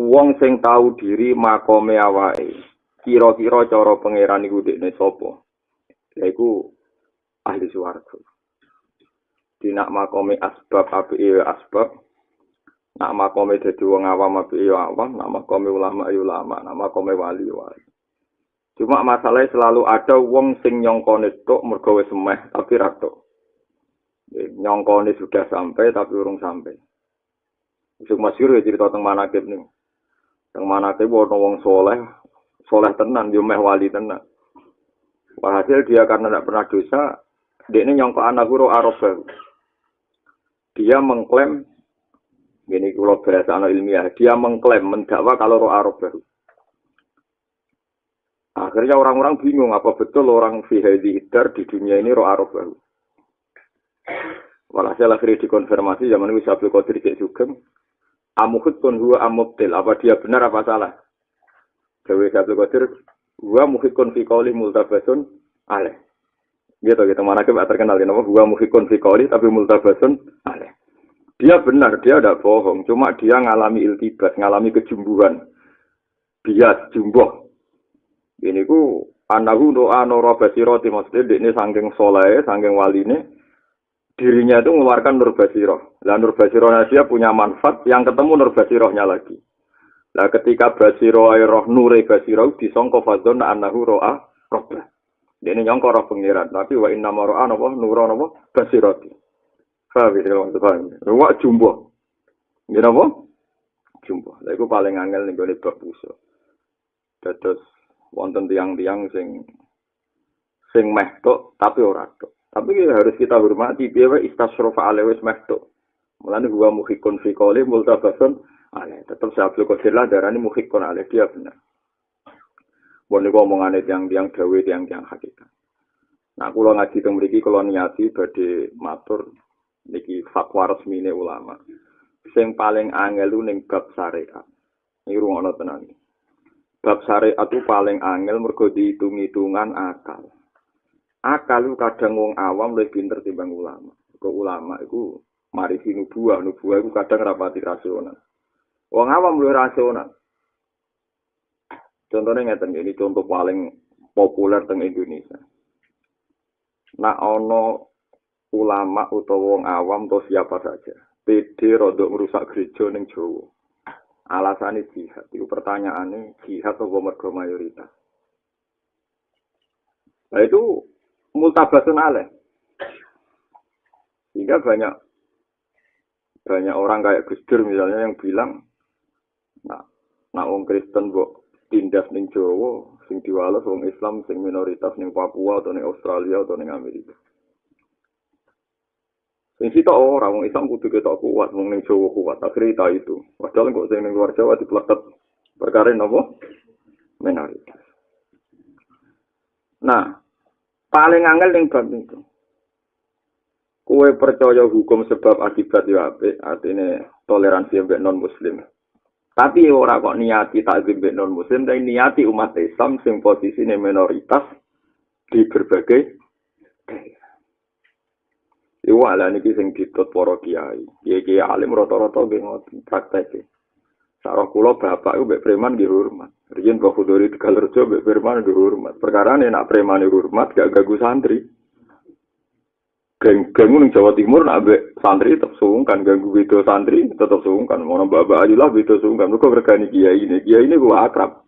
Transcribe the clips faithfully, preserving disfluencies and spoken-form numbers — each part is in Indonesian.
wong sing tahu diri makome awake. Kira-kira cara pangeran iku dekne sapa? Yaiku ahli swarga. Di nak makome asbab apike asbab. Nak makome dadi wong awam apike awam, nak makome ulama ya ulama, nak makome wali wali. Cuma masalahnya selalu ada wong sing nyongkone tok mergo wis semeh tapi ra tok. Nyongkone sudah sampai tapi urung sampai. Sing masyhur ya cerita teng manakib niku. Teng manakib ana wong soleh, soleh tenan yo meh wali tenan. Walhasil dia karena tidak pernah dosa, dia ini nyongkok anak guru Arab. Dia mengklaim, gini kalau bahasa anak ilmiah, dia mengklaim mendakwa kalau roh Arab baru. Akhirnya orang-orang bingung apa betul orang fi hadhihi dar di dunia ini roh Arab baru. Walhasil akhirnya dikonfirmasi zaman itu Abdul Qadir Cek Sugeng, amuhidkun huwa amubtil, apa dia benar apa salah? Dewi Abdul Qadir, huwa muhidkun fi qawli multabasun aleh. Gitu, gitu. Mana kita terkenal, nama huwa muhidkun fi qawli tapi multabasun aleh. Dia benar, dia tidak bohong. Cuma dia ngalami iltibas, ngalami kejumbuhan. Bias, jumboh. Ini ku, anahu do'a nora basiroti. Maksudnya ini saking soleh, saking wali ini. Dirinya itu mengeluarkan nur basiroh. Lah nur basirohnya dia punya manfaat yang ketemu nur basirohnya lagi. Lah ketika basiroh roh nure basiroh disangka fadzon anahu ro'a robbah. Dene nyangka roh pengiran, tapi wa inna maro'a napa nura napa basiroti. Fa wis itu paham. Wa jumbo. Nggih napa? Jumbo. Lha iku paling angel ning gone bab usul. Dados wonten tiang-tiang sing sing meh tok tapi ora tok. Tapi harus kita hormati piye wae istasrofa alewis mehto. Mulane huwa muhikun fi qali multabasun ale. Tetep Abdul Qadir lah darani muhikun ale dia benar. Bon niku omongane tiang-tiang dawe tiang-tiang hakikat. Nah kula ngaji teng mriki kula niati badhe matur niki fatwa resmine ulama. Sing paling angel ning bab syariat. Niki rungono tenan. Bab syariat itu paling angel mergo dihitung-hitungan akal. Akal itu kadang wong awam lebih pinter timbang ulama. Kok ulama itu marisi nubuah, nubuah itu kadang rapati rasional. Wong awam luwih rasional. Contohnya ngeten ini contoh paling populer teng Indonesia. Nak ono ulama utawa wong awam atau siapa saja, pede rodok merusak gereja ning Jawa. Alasane jihad. Iku pertanyaane jihad apa mergo mayoritas. Nah itu multabasun alaih. Sehingga banyak banyak orang kayak Gus Dur misalnya yang bilang, nah, nak wong Kristen kok tindas ning Jawa, sing diwales wong Islam sing minoritas ning Papua atau ning Australia atau ning Amerika. Sing sitok ora wong Islam kudu ketok kuat, wong ning Jawa kuat. Akhirnya itu. Padahal kok sing ning luar Jawa dipletet perkara napa? Minoritas. Nah, paling angel ning bab itu. Kowe percaya hukum sebab akibat ya apik, artine toleransi mbek non muslim. Tapi ora kok niati takzim mbek non muslim, tapi niati umat Islam sing posisine minoritas di berbagai daerah. Iku ala niki sing ditut para kiai. Kiai alim rata-rata nggih ngoten prakteke. Sarah kula bapak iku mbek preman nggih hormat. Riyen kok Khudori Tegalrejo mbek preman nggih hormat. Perkarane nek preman hormat gak ganggu santri. Geng-geng ning Jawa Timur nek mbek santri tetep sungkan ganggu beda santri tetep sungkan. Ono bapak aja lah beda sungkan. Kok regani kiai ini. Kiai ini gua akrab.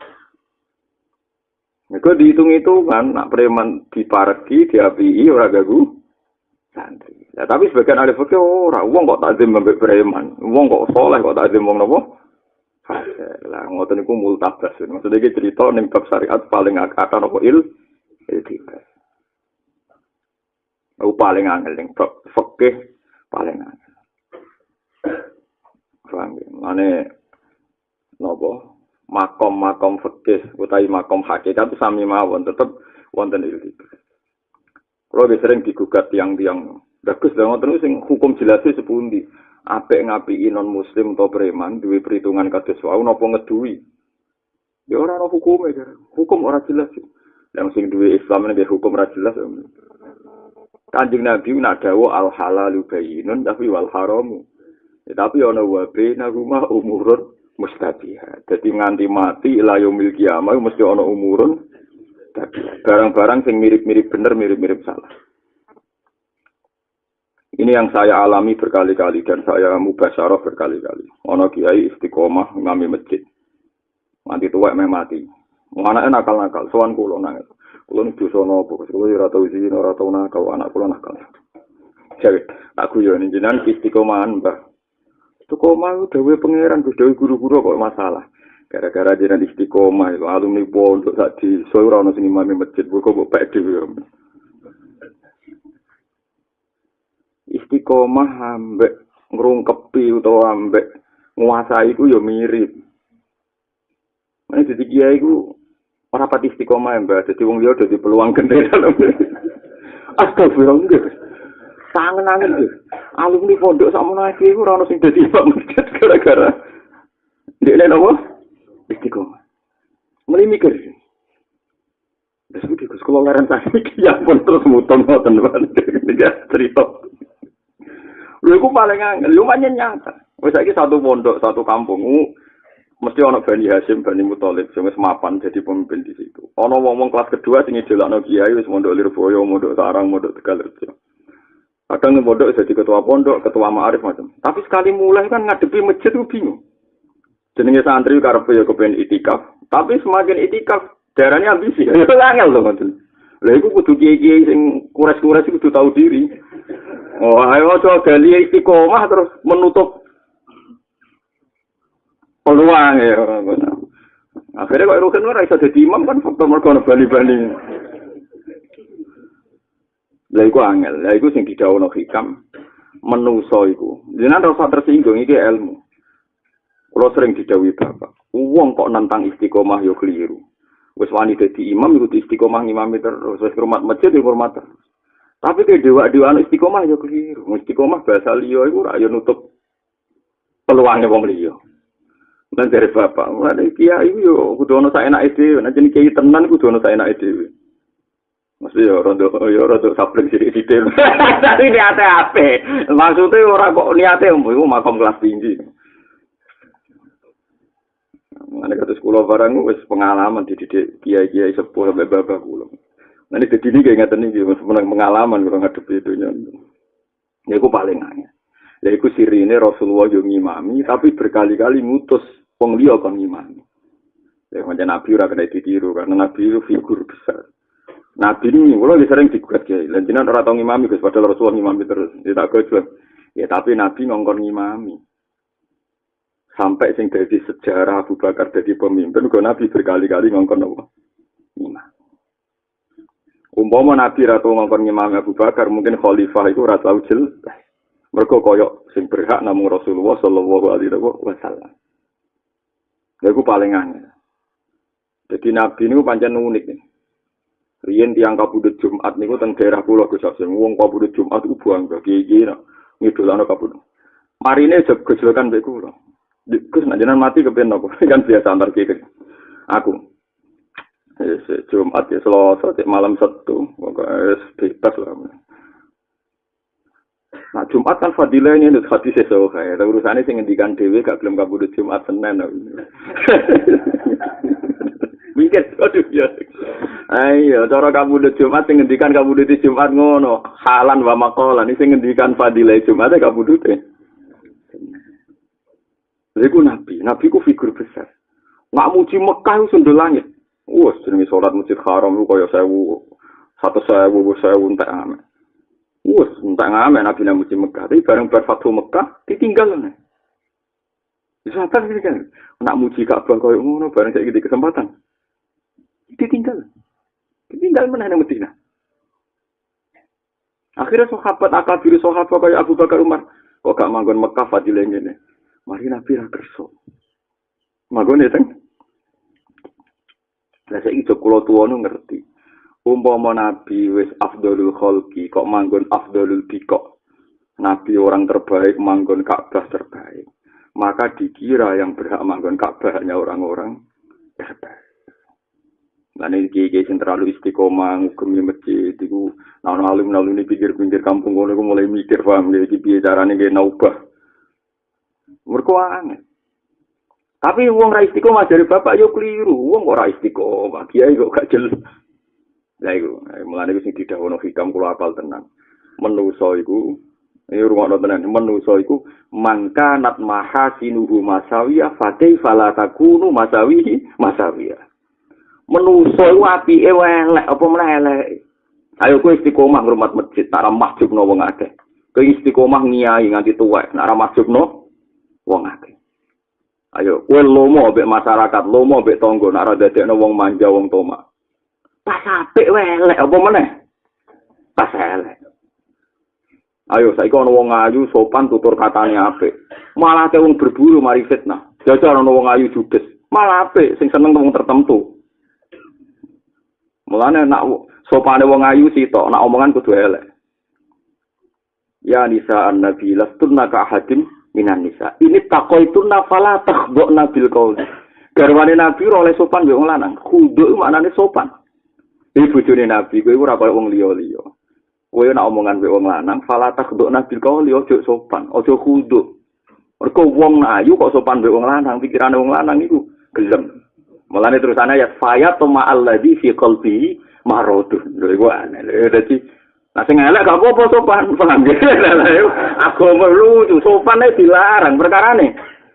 Nek dihitung-hitungan nek preman dipareki diapii ora ganggu santri. Ya, tapi sebagian ahli fikih ora wong kok takzim mbek preman. Wong kok saleh kok takzim wong napa? Lah ngoten niku multabas. Maksudnya iki cerita ning bab syariat paling akar apa il iltibas. Aku paling angel ning bab fikih paling angel. Paham ya? Mane napa? Makom-makom fikih utawi makom hakikat sami mawon tetep wonten iltibas. Kalau sering digugat tiang-tiang bagus lah ngoten sing hukum jelasé sepundi. Apik ngapiki non muslim atau preman duwe perhitungan kados wae napa ngeduwi. Ya ora ana hukume, hukum ora jelas. Yang sing duwe Islam nek hukum ora jelas. Kanjeng Nabi nak dawuh al halalu bayyinun tapi wal haramu. Ya, tapi ana wa baina huma umurun mustabihat. Jadi nganti mati ila yaumil qiyamah mesti ana umurun barang-barang sing mirip-mirip bener, mirip-mirip salah. Ini yang saya alami berkali-kali dan saya mubasyarah berkali-kali. Ana kiai istiqomah ngami masjid. Nanti tuwek meh mati. Anake nakal-nakal, sowan kula nangis. Kula niku dosa napa? Kula ora tau izin, ora tau nakal, anak kula nakal. Jadi, aku yo jenengan istiqomahan, Mbah. Istiqomah dawuh pangeran, dawuh guru-guru kok masalah. Gara-gara jenengan istiqomah itu alumni pondok sak di ora ono sing imam masjid, kok kok pek dhewe. Istiqomah ambek ngrungkepi utawa ambek nguasai iku yo mirip. Nek dadi kiai iku ora pati istiqomah mbak, dadi wong liya dadi peluang gede dalam. Astagfirullah. Sangen-angen iki. Alumni pondok sakmono iki ora ono sing dadi imam masjid gara-gara ndekne napa? Istiqomah. Mulai mikir. Wis iki Gus kula leren iki ya pun terus muton ngoten iki cerita. Lha iku paling angel, lumayan nyata. Wis saiki satu pondok, satu kampung, mesti ana Bani Hasyim, Bani Muthalib sing wis mapan jadi pemimpin di situ. Ana wong-wong kelas kedua sing idelakno kiai wis mondok Lirboyo, mondok Sarang, mondok Tegalrejo. Kadang ning pondok jadi ketua pondok, ketua ma'arif macam. Tapi sekali mulai kan ngadepi masjid ku bingung. Jenenge santri karepe ya kepen itikaf, tapi semakin itikaf darahnya ambisi. Ya angel lho ngoten. Lha iku kudu kiai-kiai sing kures-kures kudu tahu diri. Oh, ayo coba gali istiqomah terus menutup peluang ya. Akhirnya kok Rukin ora iso dadi imam kan faktor mergo ana bali-bali. Lha iku angel, lha iku sing didhawuhno hikam menungso iku. Jenengan ora tersinggung iki ilmu. Kula sering didhawuhi Bapak, wong kok nantang istiqomah yo keliru. Wis wani dadi imam iku istiqomah ngimami terus, wis hormat masjid yo hormat terus. Tapi ke dewa-dewa istiqomah ya keliru. Istiqomah bahasa liya iku ora ya nutup peluange wong liya. Lan dari bapak, mulane kiai iku yo kudu ana saenake dhewe, nek jenenge kiai tenan kudu ana saenake dhewe. Mesti yo rondo yo rondo sableng sithik-sithik. Tapi niate ape? Maksude ora kok niate iku makom kelas tinggi. Mulane kados kula barang wis pengalaman dididik kiai-kiai sepuh sampe bapak kula. Nanti jadi ini kayak ngeten iki menang pengalaman kalau ngadepi itu nya. Ya aku paling aneh. Ya aku sirine Rasulullah yo ngimami tapi berkali-kali ngutus wong liya kon ngimami. Ya macam Nabi ora kena ditiru karena Nabi itu figur besar. Nabi ini kula sering digugat kiai. Lan jenengan ora tau ngimami Gus padahal Rasulullah ngimami terus. Ya tak gojlok. Ya tapi Nabi ngongkon ngimami. Sampai sing dadi sejarah Abu Bakar dadi pemimpin kok Nabi berkali-kali ngongkon apa? Ngimami. Umpama Nabi ratu ngongkon Imam Abu Bakar mungkin khalifah itu ora tau jelas. Mergo koyo sing berhak namung Rasulullah sallallahu alaihi wasallam. Lha iku paling aneh. Jadi Nabi niku pancen unik. Riyen tiyang kabudut Jumat niku teng daerah kula Gus Hasim. Wong kabudut Jumat ku bangga kiye-kiye ngidolano kabudut. Marine gejolokan mbek kula. Gus nek jenengan mati kepen napa? Kan biasa antar kiye. Aku Yes, Jumat ya Selasa, malam Sabtu, pokoknya bebas lah. Nah Jumat kan fadilahnya itu hadis sesuatu kayak, tapi urusannya sih ngendikan dewi gak belum kabudut Jumat Senin. Mikir, aduh ya. Ayo, cara kabudut Jumat sih ngendikan kabudut Jumat ngono, halan wa makolan, ini sih ngendikan fadilah Jumat ya kabudutnya. Jadi ku Nabi, Nabi ku figur besar. Nggak muji Mekah itu sundul langit. Wah, jenenge salat Masjid Haram ku kaya sewu, satu sewu, sewu entek amen. Wah, entek amen Nabi nang muji Mekah, tapi bareng bar Fathu Mekah ditinggal. Bisa apa sih kan? Nak muji Ka'bah kaya ngono bareng saiki di kesempatan. Ditinggal. Ditinggal meneh nang Madinah. Akhirnya sahabat akabir sahabat kaya Abu Bakar Umar, kok gak manggon Mekah fadilah ngene. Mari Nabi ra kerso. Magone teng Lah saiki kula tuwa ngerti. Umpama Nabi wis afdhalul khalqi kok manggon afdhalul biqa. Nabi orang terbaik manggon Ka'bah terbaik. Maka dikira yang berhak manggon Ka'bah hanya orang-orang terbaik. Lan iki iki sing terlalu istiqomah ngugemi masjid iku ana alim-alim ini pikir-pikir kampung ngono iku mulai mikir paham iki piye carane nggih naubah. Mergo aneh. Tapi wong ra istiqomah dari bapak yo keliru. Wong kok ra istiqomah, kiai kok gak jelas. Lah iku, mulane wis didhawuhno hikam kula apal tenan. Menusa iku, iki rumakno tenan, menusa iku mangka nat mahasinuhu masawiyah fa kaifa la takunu masawihi masawiyah. Menusa iku apike elek apa meneh elek. Ayo kowe istiqomah ngrumat masjid, tak ra mahjubno wong akeh. Kowe istiqomah ngiyai nganti tuwek, nak ra mahjubno wong akeh. Ayo, kowe lomo mbek masyarakat, lomo mbek tangga, nak ra dadekno wong manja wong toma. Pas apik wae elek apa meneh? Pas elek. Ayo saiki ana wong ayu sopan tutur katane apik. Malah te wong berburu mari fitnah. Jajal ana wong ayu judes. Malah apik sing seneng wong tertentu. Mulane nak sopane wong ayu sitok, nak omongan kudu elek. Ya nisa an-nabi lastunna ka ahadin minan nisa. Ini takoituna fala takhdhna bil qaul. Garwane nabi ora oleh sopan mbek wong lanang. Khudhu maknane sopan. Iki bojone nabi kowe ora kaya wong liya-liya. Kowe nek omongan mbek wong lanang fala takhdhna bil qaul ojo sopan, ojo khudhu. Mergo wong ayu kok sopan mbek wong lanang, pikirane wong lanang iku gelem. Mulane terusane ayat faya tuma alladzi fi qalbi maradun. Lha iku aneh. Dadi nah sing elek gak apa-apa sopan, paham ya? Agama lucu, sopane dilarang perkarane.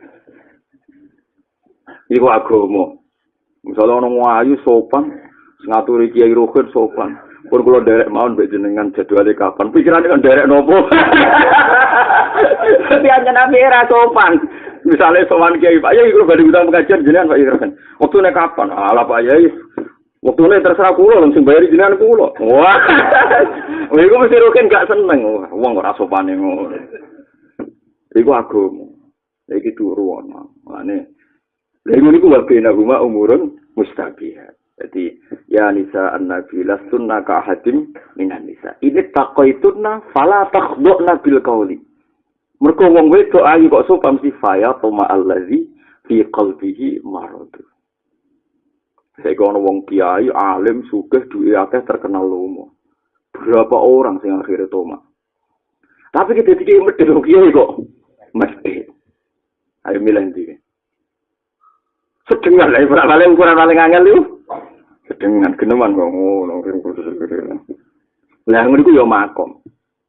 Iku agama. Misale ana wong ayu sopan, ngaturi Kiai Rohid sopan. Pun kula derek mawon mbek jenengan jadwale kapan. Pikirane kan derek nopo? Dadi anjen era sopan. Misale sowan Kiai Pak Yai kula badhe utang pengajian jenengan Pak Yai. Wektune kapan? Ala Pak Yai. Wektune terserah kula langsung bayar jenengan kula. Wah. Iku mesti roken gak seneng. Wong ora sopane ngono. Iku agama. Iki turu ana. Mane lha niku wabena huma umurun mustabihat. Jadi ya nisa an-nabi lastunna ka hadim minan nisa. Ini taqaituna fala takhdhna bil qauli. Mergo wong wedok ayu kok sopan si faya tuma allazi fi qalbihi marad. Saiki ana wong kiai alim sugih duwe akeh terkenal lomo. Berapa orang sing akhirnya toma. Tapi kita dikira medhit kiai kok mesti. Ayo milih ndi. Sedengan lah ora paling ukuran paling angel iku. Sedengan geneman kok ngono lah ngono iku ya makom.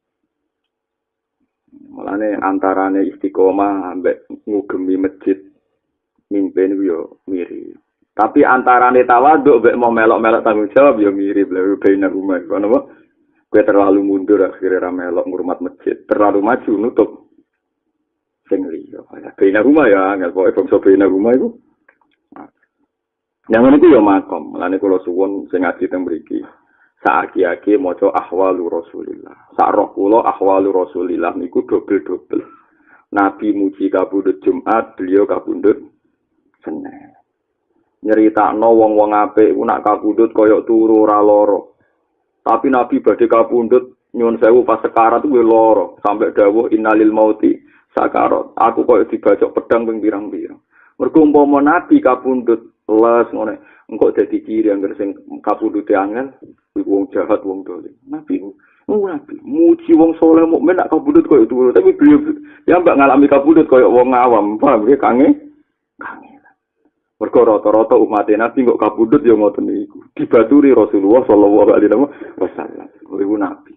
Mulane antarane istiqomah ambek ngugemi masjid mimpin iku ya mirip. Tapi antarane tawaduk mbek mau melok-melok tanggung jawab ya mirip lha bena rumah kono apa? Kowe terlalu mundur akhirnya ra melok ngurmat masjid, terlalu maju nutup sing liya. Bena rumah ya angel pokoke bangsa bena rumah iku. Yang ngono iku ya makom. Mulane kula suwun sing ngaji teng mriki. Saaki-aki maca ahwalu Rasulillah. Sak roh kula ahwalu Rasulillah niku dobel-dobel. Nabi muji kabudut Jumat, beliau kabudut Senin. Nyeritakno wong-wong apik ku nak kabudut kaya turu ora lara. Tapi Nabi badhe kabudut nyuwun sewu pas sekarat kuwi lara, sampai dawuh innalil mauti sakarat. Aku kaya dibacok pedang ping pirang-pirang. Mergo umpama Nabi kabudut les ngene, engko dadi ciri angger sing kabudute angel, iku wong jahat wong dolim. Nabi ku Nabi muji wong saleh mukmin nak kabudut kaya turu, tapi beliau ya mbak ngalami kabudut kaya wong awam, paham nggih kange? Kange. Mergo rata-rata umat Nabi kok kabudut ya ngoten niku. Dibaturi Rasulullah sallallahu alaihi wasallam. Iku Nabi.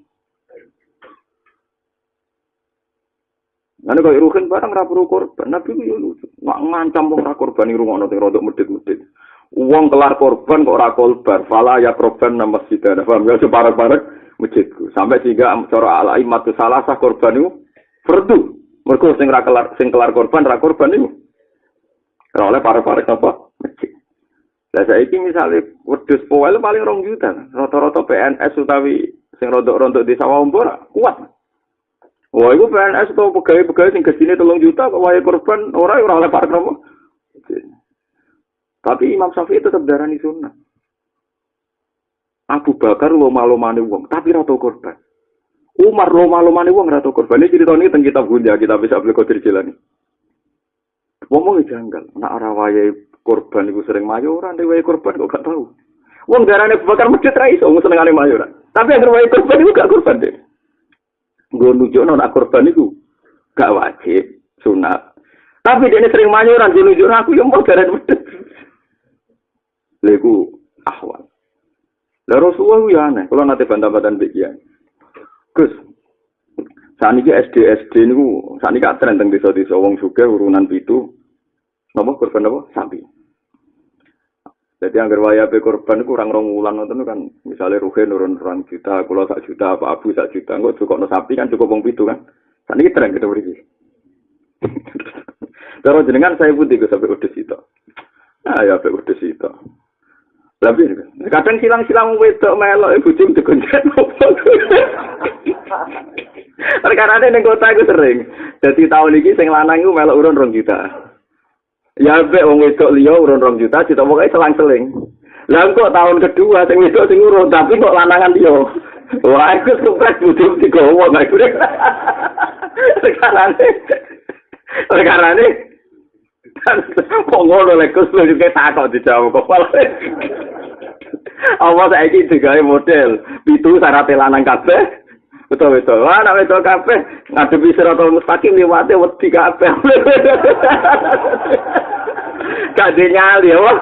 Nane kok ruhen barang ra perlu korban. Nabi ku yo lucu. Nek ngancam wong ra korban iki rungokno sing rodok medhit-medhit. Wong kelar korban kok ora kolbar. Fala ya korban nang masjid. Paham ya separek-parek masjidku. Sampai sehingga cara al-aimatu salasah korban iku fardu. Mergo sing ra kelar sing kelar korban ra korban iku. Ora oleh parek-parek apa? Masjid. Lah saiki misale wedhus poel paling rong juta. Rata-rata P N S utawi sing rodok-rodok desa Wampur kuat. Wah, iku P N S atau pegawai-pegawai sing gajine telung juta kok wae korban ora ora oleh parek apa? Tapi Imam Syafi'i tetap darani sunnah. Abu Bakar loma-lomane wong, tapi ra tau korban. Umar loma-lomane wong ra tau korban. Iki critane teng kitab Gunja, kitab Abdul Qadir Jilani. Wong janggal, nek ora wayahe korban iku sering mayoran, nek wayahe korban kok gak tahu. Wong darane Abu Bakar masjid ra iso senengane mayoran. Tapi anggere wayahe korban iku gak korban deh. Nggo nunjukno nek korban iku gak wajib, sunat. Tapi dia sering manyuran nunjuk aku yang mau garet wedhus. Lha iku ahwal. Lah Rasulullah ya aneh, kalau nate bantah-bantahan mbek kiai. Gus, saniki S D S D niku saniki gak tren teng desa-desa wong sugih urunan pitu. Napa korban apa? Sapi. Jadi anggar wayahe korban kurang rong wulan ngoten kan, misale ruhe nurun rong juta, kula sak juta, Pak Abu sak juta, engko cukupno sapi kan cukup wong pitu kan. Saniki tren gitu mriki. Terus jenengan saya putih ke sampai udah situ. Ah ya sampai udah situ. Lebih kadang silang-silang wedok melok ibu jeng digonjet. Perkara ning kota iku sering. Dadi tahun iki sing lanang iku melok urun rong juta. Ya mbek wong wedok liya urun rong juta ditomoke selang-seling. Lah kok tahun kedua sing wedok sing urun tapi kok lanangan liya. Wah iku sukses butuh digowo gak iku. Sekarang Perkara ini kok ngono lek Gus lho iki takok dijawab kok. Apa saiki digawe model pitu syarat lanang kabeh. Betul-betul. Wah, nek wedok kabeh ngadepi siratal mustaqim liwate wedi kabeh. Gak dinyali ya.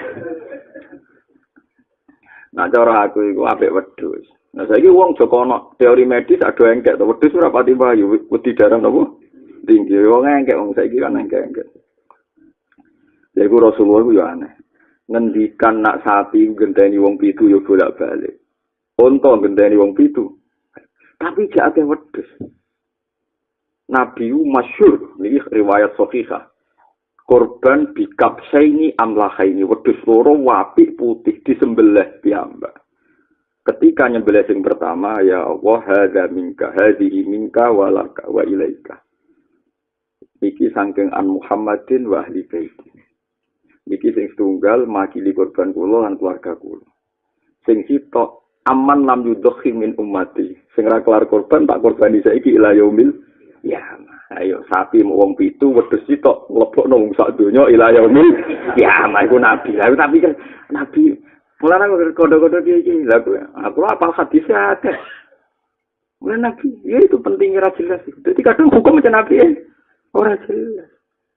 Nah, cara aku iku apik wedhus. Nah, saiki wong Joko ono teori medis ado engkek to wedhus ora pati bayu, wedi darah napa? Tinggi wong engkek wong saiki kan engkek-engkek. Lha iku Rasulullah ku yo aneh. Ngendikan nak sapi genteni wong pitu yo bolak-balik. Unta genteni wong pitu. Tapi jak akeh wedhus. Nabi masyhur niki riwayat sahihah. Korban bikapsaini amlahaini wedhus loro apik putih disembelih piyambak. Ketika nyembelih sing pertama ya Allah hadza minka hadhihi minka walaka wa ilaika. Iki saking an Muhammadin wa ahli baiti. Iki sing tunggal makili korban kula lan keluarga kula. Sing sitok aman lam yudhi min ummati. Sing ra kelar korban tak korbani saiki ila yaumil ya. Ayo sapi wong pitu wedhus sitok mlebokno wong sak donya ila yaumil ya. Iku nabi. Lah tapi kan nabi mulane kode-kode iki lha aku apa hadis akeh. Mulane nabi ya itu pentingnya ra jelas. Dadi kadang hukum macam nabi ya. Ora jelas.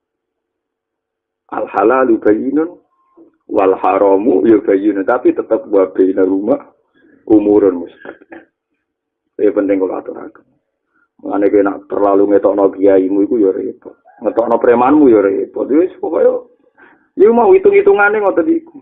Al halalu bayyinun wal haramu ya bayyinun tapi tetap wa baina rumah umurun mustaqim. Ya penting kok aturaken. Mane nek terlalu ngetokno kiaimu iku ya repot. Ngetokno premanmu ya repot. Wis pokoke ya mau hitung-hitungane ngoten iku.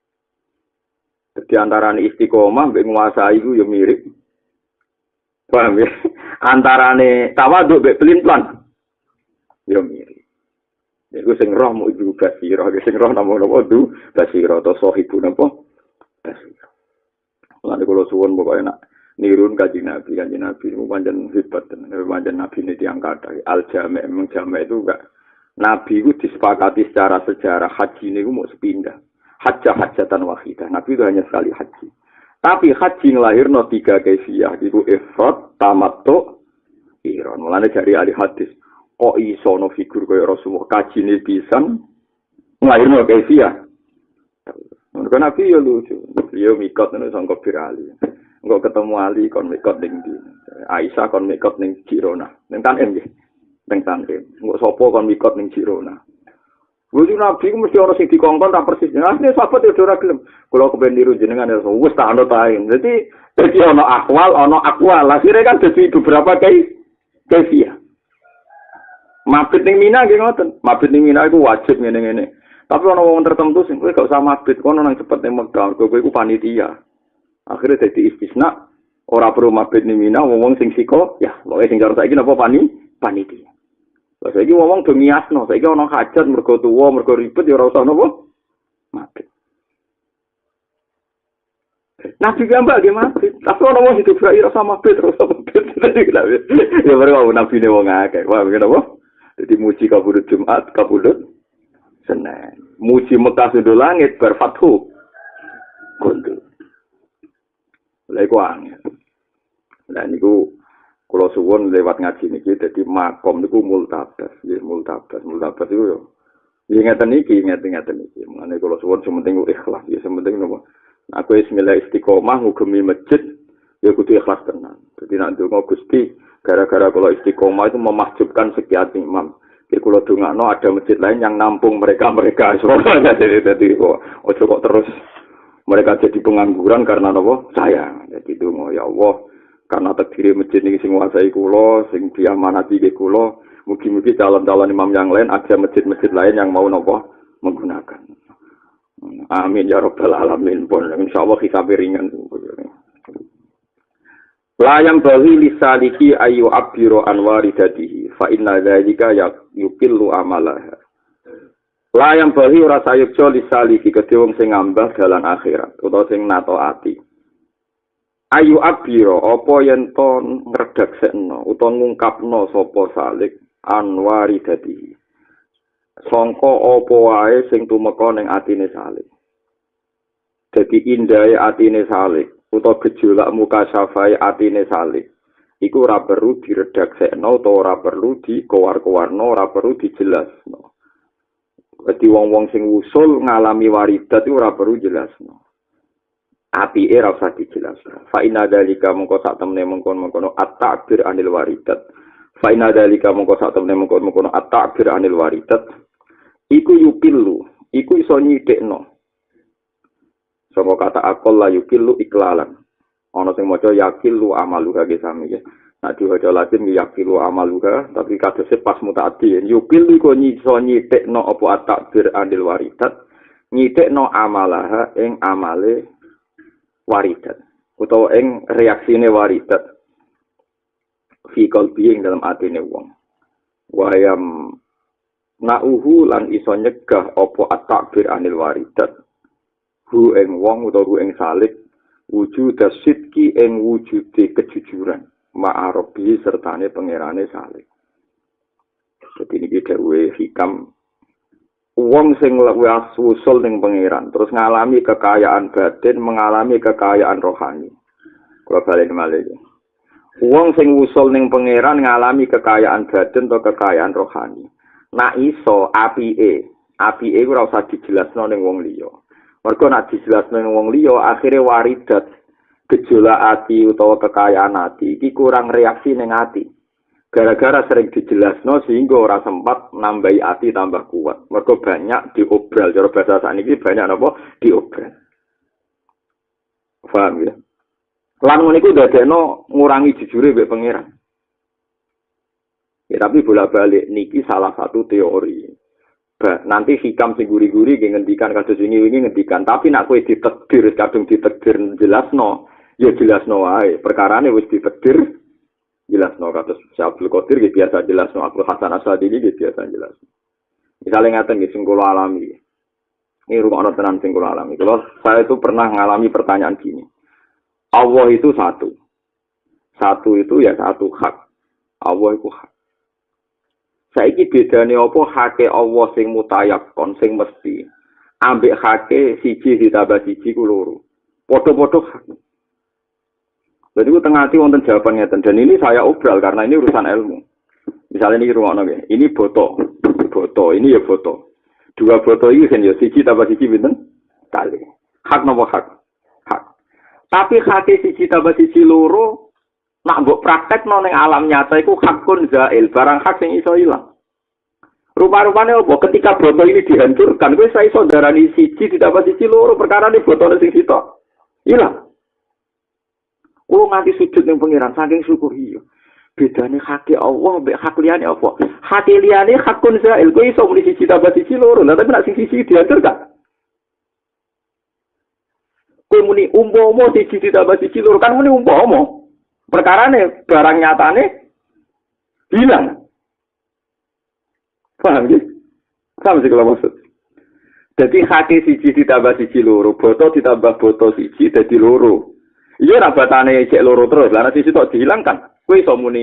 Di antarane istiqomah mbek nguasai iku ya mirip. Paham ya? Antarane tawadhu mbek pelin-pelan. Ya mirip. Iku sing roh mu ibu basira, sing roh napa-napa du basira to sahibu napa? Basira. Lan kula suwun pokoke nak nirun kanjeng Nabi, kanjeng Nabi niku pancen hebat tenan. Pancen Nabi ini diangkat al-jami' memang jami' itu enggak. Nabi itu disepakati secara sejarah haji niku mau sepindah. Hajjah hajjatan wahidah. Nabi itu hanya sekali haji. Tapi haji ngelahirno tiga kaifiyah. Itu ifrat, tamattu, iron. Mulanya dari ahli hadis. Kok iso no figur kaya Rasulullah kaji ini pisan ngelahirno kaifiyah. Mereka Nabi ya lucu. Beliau mikot itu sangka birali. Enggak ketemu Ali kon mikot ning ndi. Aisyah kon mikot ning Girona. Ning Tanem nggih. Ning Tanem. Enggak sapa kon mikot ning Girona. Wis Nabi ku mesti ora sing dikongkon tak persis. Asline sahabat yo ora gelem. Kula kepen niru jenengan wis tak ana tae. Dadi dadi ana akwal, ana akwal. Akhire kan dadi beberapa kai kaifiyah. Mabit ning Mina nggih ngoten. Mabit ning Mina iku wajib ngene-ngene. Tapi ana wong tertentu sing kowe gak usah mabit, kono nang cepet ning Mekah, kowe iku panitia. Akhirnya dadi istisna ora perlu mabit ning Mina wong sing siko, ya, pokoke sing cara saiki napa pani panitia. Lah saiki wong do miasno, saiki ana hajat mergo tuwa, mergo ribet ya ora usah napa mabit. Nabi gambak nggih mabit, tapi ana wong hidup ra ora usah mabit, ora usah mabit. Ya baru nabi ne wong akeh. Wah, kenapa? Jadi muji kabudut Jumat, kabudut Senin. Muji Mekah sudah langit berfathu. Kuntul. Lha iku angel. Lah niku kula suwun lewat ngaji niki dadi makom niku multabas, nggih multabas. Multabas iku yo nggih ngeten iki, ngeten-ngeten iki. Mane kula suwun sementing ikhlas, ya sementing napa. Aku wis milih istiqomah ngugemi masjid, ya kudu ikhlas tenan. Dadi nek ndonga Gusti gara-gara kula istiqomah itu memahjubkan sekian imam. Di kula dongakno ada masjid lain yang nampung mereka-mereka. Soalnya jadi jadi kok ojo kok terus mereka jadi pengangguran karena apa? Saya. Jadi donga ya Allah, karena terdiri masjid ini sing nguasai kula, sing diamanati ke kula, mugi-mugi calon-calon imam yang lain ada masjid-masjid lain yang mau nopo menggunakan. Amin ya rabbal alamin. Pun insyaallah hisabe ringan. Layam bagi lisaliki ayu abiro anwari dadihi fa inna dzalika yukillu amalah. Layam bagi ora sayukjo lisaliki kedhe wong sing ngambah dalan akhirat utawa sing nato ati. Ayu abiro apa yen to ngredaksekno utawa ngungkapno sapa salik anwari dadihi. Sangka apa wae sing tumeka ning atine salik. Dadi indahe atine salik utawa gejolak muka syafai atine salik iku ora perlu diredaksekno utawa ora perlu dikowar-kowarno, ora perlu dijelasno. Dadi wong-wong sing usul ngalami waridat iku ora perlu jelasno. Apike ora usah dijelasno. Fa inna dzalika mongko sak temene mengkon-mengkono at-ta'bir anil waridat. Fa inna dzalika mongko sak temene mengkon-mengkono at-ta'bir anil waridat. Iku yupillu, iku iso nyidekno. Sapa kata akol la yukilu iklalan. Ana sing maca yakilu amaluha ge sami ya. Nek diwaca Latin yakilu amaluha, tapi kadose pas mutaati. Yukilu iku iso nyitekno apa at-takbir anil waridat, nyitekno amalaha ing amale waridat utawa ing reaksine waridat fi qalbi ing dalam atine wong. Wayam nauhu lan iso nyegah apa at-takbir anil waridat. Hu ing wong utawa hu ing salik wujud sidki ing wujude kejujuran ma'arobi sertane pangerane salik. Jadi ini dhewe hikam wong sing wis usul ning pangeran terus ngalami kekayaan batin, mengalami kekayaan rohani. Kula balen malih. Wong sing usul ning pangeran ngalami kekayaan batin atau kekayaan rohani. Nak iso apike, apike ora usah dijelasno ning wong liya. Mergo nek dijelasno ning wong liya akhire waridat gejolak ati utawa kekayaan ati iki kurang reaksi ning ati. Gara-gara sering dijelasno sehingga ora sempat nambahi ati tambah kuat. Mergo banyak diobral, cara bahasa sakniki banyak napa diobral. Paham ya? Lan ngono iku dadekno ngurangi jujure mbek pangeran. Ya tapi bolak-balik niki salah satu teori. Bah, nanti hikam sing guri-guri nggih ngendikan kados wingi-wingi ngendikan, tapi nek kowe ditakdir kadung ditakdir jelasno, ya jelasno wae. Perkarane wis ditakdir jelasno kados Abdul Qadir nggih biasa jelasno, Abdul Hasan Asyadili nggih biasa jelasno. Misale ngaten nggih sing kula alami. Ini rumah tenan sing kula alami. Kalau saya itu pernah mengalami pertanyaan gini. Allah itu satu. Satu itu ya satu hak. Allah itu hak. Saiki bedane apa hake Allah sing mutayakon sing mesti ambek hake siji ditambah siji ku loro padha-padha hak. Jadi ku tengah ati wonten jawaban ngeten dan ini saya obral karena ini urusan ilmu. Misalnya ini rumakno nggih, ini boto, boto, ini ya boto. Dua boto iki kan ya siji tambah siji pinten? Kali. Hak napa hak? Hak. Tapi hake siji tambah siji loro nak mbok praktekno ning alam nyata iku hakun zail, barang hak sing iso ilang. Rupa-rupane apa? Ketika botol ini dihancurkan, kowe saya iso darani siji ditambah siji loro, perkara ne botol sing sitok ilang. Kulo nganti sujud ning pangeran saking syukur iya. Bedane hak Allah mbek hak liyane apa? Hak liyane hakun zail, kowe iso muni siji tambah siji loro, lha tapi nek sing siji dihancurkan. Kowe muni umpama siji ditambah siji loro kan muni umpama. Perkarane barang nyatane hilang. Paham ya? Paham sih kalau maksud. Jadi hati siji ditambah siji loro, botol ditambah botol siji jadi loro. Iya rabatane cek loro terus, lah siji tok dihilangkan. Kowe iso muni.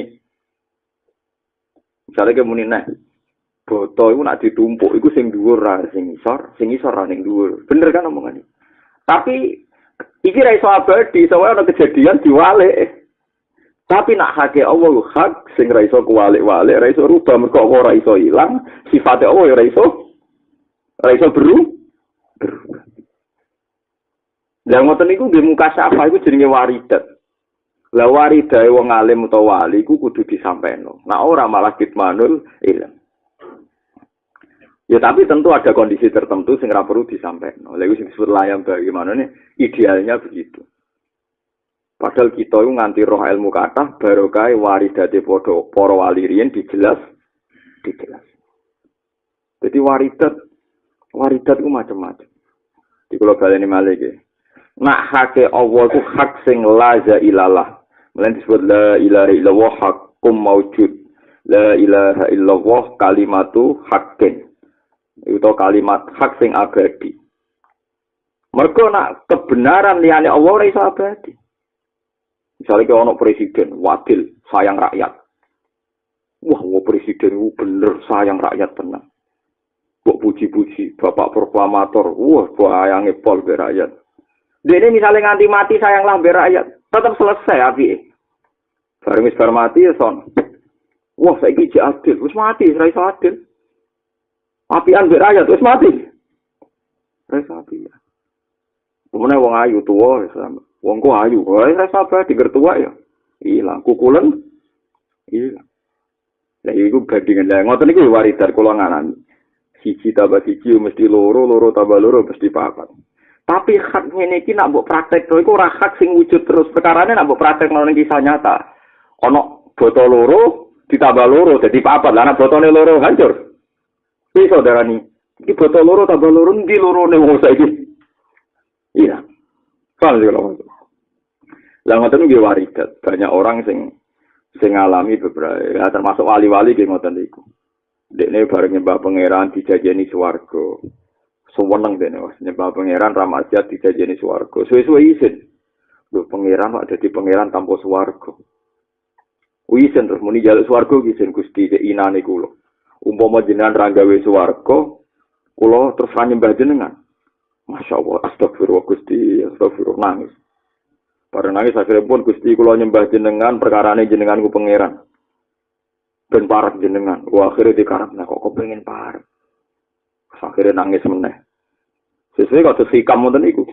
Misale ke muni neh. Botol iku nak ditumpuk iku sing dhuwur ra sing isor, sing isor ra ning dhuwur. Bener kan omongane. Tapi iki ra iso abadi, soalnya ana kejadian diwalik. Tapi nak hake Allah hak sing ra iso kuwalik-walik, ra iso rubah mergo ora iso ilang, sifate Allah ya ra iso ra iso beru berubah. Lah ngoten niku nggih muka syafa iku jenenge waridat. Lah waridae wong alim utawa wali iku kudu disampaino. Nah ora malah kitmanul ilm. Ya tapi tentu ada kondisi tertentu sing ora perlu disampaikan. Lha iku sing disebut layam bagaimana nih idealnya begitu. Padahal kita itu nganti roh ilmu kathah barokah waridate padha para wali riyen dijelas dijelas. Jadi waridat waridat itu macam-macam. Di kula baleni malih iki. Nak hake Allah itu hak sing la ilaha. Mulane disebut la ilaha illallah haqqum maujud. La ilaha illallah kalimatu haqqin. Itu kalimat hak sing abadi. Mergo nak kebenaran liyane Allah ora iso abadi. Misalnya kalau ono presiden, wakil, sayang rakyat. Wah, wah presiden itu bener, sayang rakyat tenang. Kok puji-puji, bapak proklamator, wah, bayangnya pol be rakyat. Dia ini misalnya nganti mati, sayanglah be rakyat. Tetap selesai, api. Barang wis bar mati, ya son. Wah, saya ini adil, wis mati, raiso adil. Apian be rakyat, wis mati. Raiso api. Kemudian wong ayu tua, sama. Wong ku ayu, wae rasa apa digertua ya. Ilang kukulen. Ilang. Lah iku bandingan lah ngoten niku waridat kula nganani. Siji tambah siji mesti loro, loro tambah loro mesti papat. Tapi hak ngene iki nak mbok praktekno iku ora hak sing wujud terus. Perkarane nak mbok praktekno ning kisah nyata. Ana botol loro ditambah loro dadi papat. Lah nek botone loro hancur. Iso darani. Iki botol loro tambah loro ndi lorone wong saiki. Iya. Kan kalau lah ngoten iki waridat. Banyak orang sing sing ngalami beberapa ya, termasuk wali-wali nggih ngoten niku. Dekne bareng nyembah pangeran dijajeni swarga. Suweneng dene wis nyembah pangeran ramadhan dijajeni swarga. Suwe-suwe isin. Lho pangeran kok dadi pangeran tanpa swarga. Isin terus muni jaluk swarga isin Gusti ke inane kula. Umpama jenengan ra gawe swarga, kula terus nyembah jenengan. Masya Allah, astagfirullah Gusti, astagfirullah nangis. Pada nangis akhirnya pun Gusti kula nyembah jenengan, perkarane jenengan ku pangeran. Ben parek jenengan. Wah akhirnya dikarepna kok kepengin parek. Akhirnya nangis meneh. Sesuai kok hikam ngoten niku.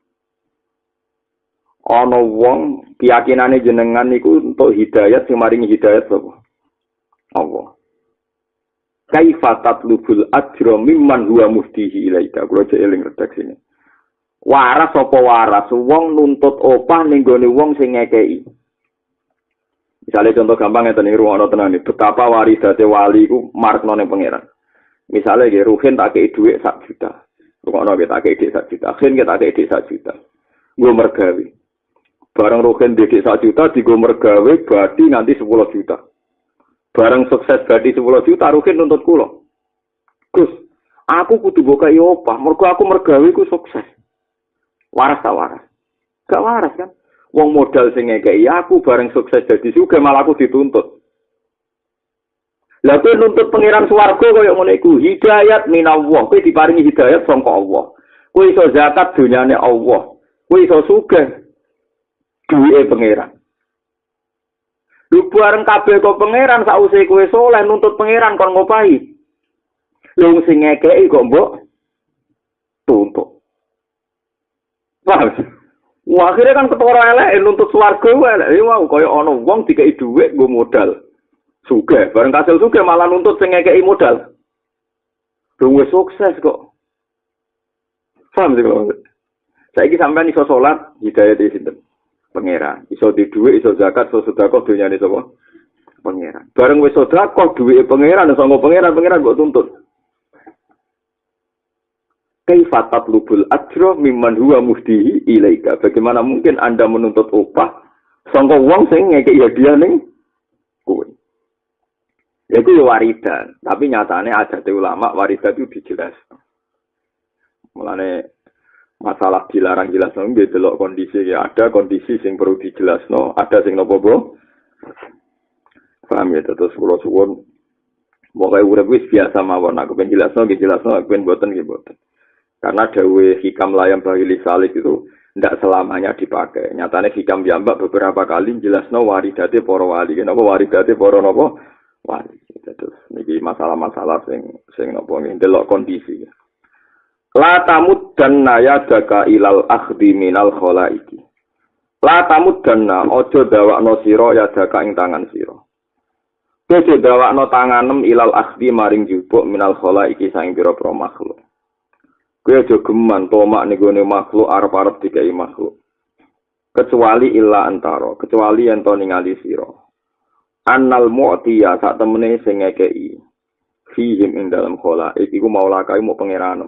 Ana wong keyakinane jenengan niku untuk hidayat sing maringi hidayat sapa? Allah. Kaifa tatlubul ajra mimman huwa muftihi ilaika. Kulo cek eling redaksine. Waras apa waras wong nuntut opah ning gone wong sing ngekeki. Misale contoh gampang ngeten iki ruwono tenan iki betapa waridate wali iku markno ning pangeran. Misale nggih Ruhin tak kei dhuwit sak juta. Ruwono nggih tak kei dhuwit sak juta. Ruhin nggih tak kei dhuwit sak juta. Nggo mergawe. Barang Ruhin dhuwit sak juta digo mergawe badi nganti sepuluh juta. Barang sukses badi sepuluh juta Ruhin nuntut kula. Gus, aku kudu mbok kei opah, mergo aku mergawe ku sukses. Waras ta waras? Gak waras kan? Wong modal sing ngekeki aku bareng sukses dadi sugih malah aku dituntut. Lah kowe nuntut pangeran swarga kaya ngene iku, hidayat minallah. Kowe diparingi hidayat saka Allah. Kowe iso zakat dunyane Allah. Kowe iso sugih duwike pangeran. Lu bareng kabeh kok pangeran sause kowe saleh nuntut pangeran kon ngopahi. Lu sing ngekeki kok mbok tuntut. Wah, wah akhirnya kan ketara elek nuntut swarga elek. Ya mau kaya ana wong dikeki dhuwit nggo modal. Sugih, bareng kasil sugih malah nuntut sing ngekeki modal. Lho wis sukses kok. Paham sih kok. Saiki sampean iso salat hidayat iki sinten? Pangeran. Iso di dhuwit, iso zakat, iso sedekah dunyane sapa? Pangeran. Bareng wis sedekah dhuwite pangeran, sanga pangeran, pangeran kok tuntut. Kaifa tatlubul ajra mimman huwa muhdihi ilaika. Bagaimana mungkin Anda menuntut upah sangka wong sing ngekeki hadiah ning kowe. Itu ya waridan, tapi nyatane adat ulama waridan itu dijelas. Mulane masalah dilarang jelasno nggih delok kondisi ya ada kondisi sing perlu dijelasno, ada sing napa bo. Paham ya terus kula suwun pokoke urip wis biasa mawon aku ben jelasno nggih jelasno aku ben boten nggih boten. Karena dawe hikam layam bahili salik itu tidak selamanya dipakai. Nyatanya hikam jambak beberapa kali jelasno waridate para wali. Kenapa waridate para napa wali? Terus niki masalah-masalah sing sing napa ndelok kondisi. La tamuddanna yadaka ilal akhdi minal khalaiki. La tamuddanna aja dawakno sira yadaka ing tangan sira. Kowe dawakno tanganem ilal akhdi maring jupuk minal khala iki saing pira-pira makhluk. Kowe aja geman tomak ning gone makhluk arep-arep dikai makhluk. Kecuali illa antara, kecuali yen to ningali sira. Annal mu'tiya sak temene sing ngekeki. Fihim ing dalam khala iki ku maula kae mau pangeran.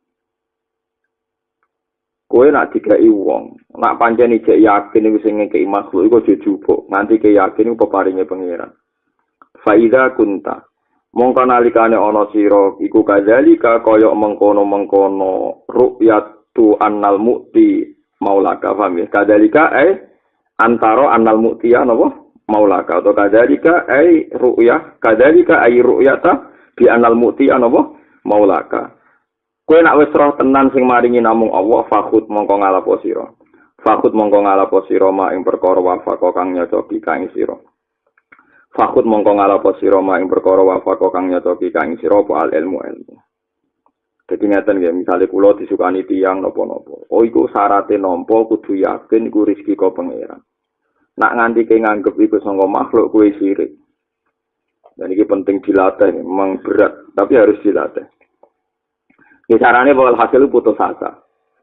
Kowe nak dikai wong, nak pancen ijek yakin iku sing ngekeki makhluk iku aja jupuk, nganti ke yakin iku peparinge pangeran. Faida kunta mongko nalikane ana sira iku kadzalika kaya mengkono-mengkono ru'yatu annal mu'ti maulaka paham ya kadzalika eh antara annal mu'tiya napa maulaka atau kadzalika eh ru'yah kadzalika ay ru'yata bi annal mu'tiya napa maulaka kowe nak wis roh tenan sing maringi namung Allah fakhut mongko ngalapo sira fakhut mongko ngalapo sira ma ing perkara wafaqo kang nyocoki kang sira Fakut mongko ngalapo sira ing perkara wafaqo kang nyocoki kang sira apa al ilmu ilmu. Dadi ngeten nggih, misale kula disukani tiyang napa-napa. Oh iku syaraté nampa kudu yakin iku rezeki kok pangeran. Nak nganti ke nganggep iku sangka makhluk kuwi sirik. Dan ini penting dilatih, memang berat, tapi harus dilatih. Ini caranya bakal hasil putus asa.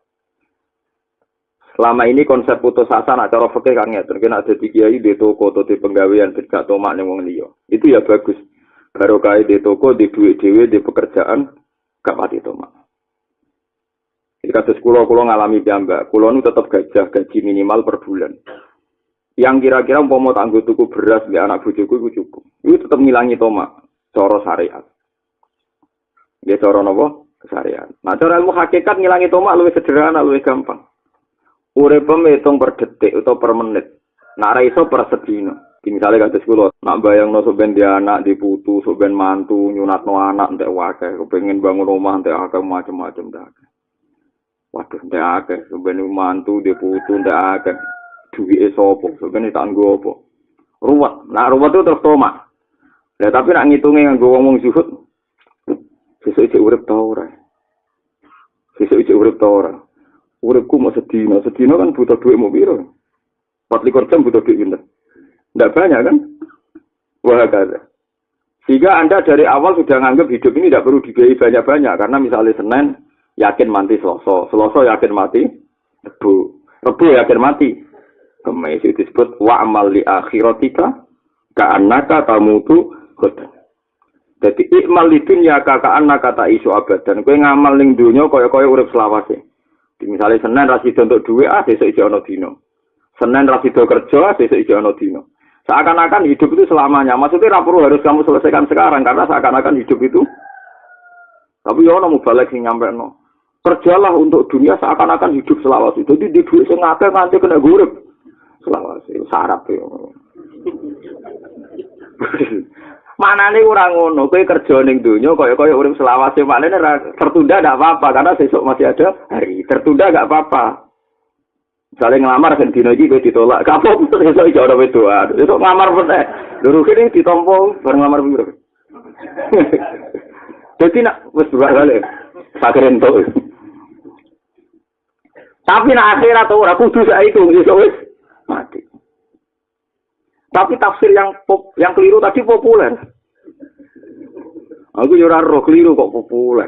Selama ini konsep putus asa nak cara fikih kan ngeten, kena ada kiai di toko atau di penggawean tidak tomak ning wong liya. Itu ya bagus. Barokah di toko, di duit dhewe, di pekerjaan gak pati tomak. Jadi kasus kula-kula ngalami jamba, kula nu tetap gajah gaji minimal per bulan. Yang kira-kira umpama tanggo tuku beras di anak bojoku iku cukup. Itu tetap ngilangi tomak cara syariat. Nggih cara napa? Syariat. Nah, cara ilmu hakikat ngilangi tomak luwih sederhana, luwih gampang. Urip hitung per detik atau per menit. Nak ra iso per sedina. Misale kados kula, nak bayangno sampeyan dia anak diputu, sampeyan mantu nyunatno anak entek wae, kepengin bangun rumah entek akeh macam-macam dak. Waduh entek akeh, sampeyan mantu diputu entek akeh. Duwike sapa? Sampeyan tak nggo apa? Ruwet. Nak ruwet itu terus tomak. Lah tapi nak ngitunge nganggo wong-wong zuhud, sesuk iki urip ta ora? Sesuk iki urip ta ora? Uripku mau sedina, sedina kan butuh duit mau piro? empat puluh jam butuh duit pinter. Tidak banyak kan? Wah kata. Sehingga Anda dari awal sudah nganggap hidup ini tidak perlu dibiayai banyak-banyak. Karena misalnya Senin yakin mati Selasa, Selasa yakin mati Rebu, Rebu yakin mati. Kemis itu disebut wa'amal li akhiratika ka'annaka tamutu ghadan. Jadi ikmal li dunya ka'annaka ta'isu abadan. Kowe ngamal ning donya kaya-kaya urip selawase. Misalnya Senin rasido untuk duit, ah besok isi ono dino. Senin rasido kerja, besok isi ono dino. Seakan-akan hidup itu selamanya. Maksudnya rapor harus kamu selesaikan sekarang karena seakan-akan hidup itu. Tapi ya ono mubalek sing nyampe no. Kerjalah untuk dunia seakan-akan hidup selawase. Jadi di duit sing akeh nganti kena gurep. Selawase sarap ya. Manane ora ngono, kowe kerja ning donya kaya-kaya urip selawase, maknane tertunda ndak apa-apa karena besok masih ada hari. Tertunda enggak apa-apa. Misale ngelamar kan dino iki kowe ditolak, kapok besok iki ora wedoan. Besok ngelamar meneh. Lho kene ditampa bareng ngelamar piro. Dadi nak wis dua kali. Sakren to. Tapi nak akhirat ora kudu saiki besok wis mati. Tapi tafsir yang pop, yang keliru tadi populer. Aku yo ora roh keliru kok populer.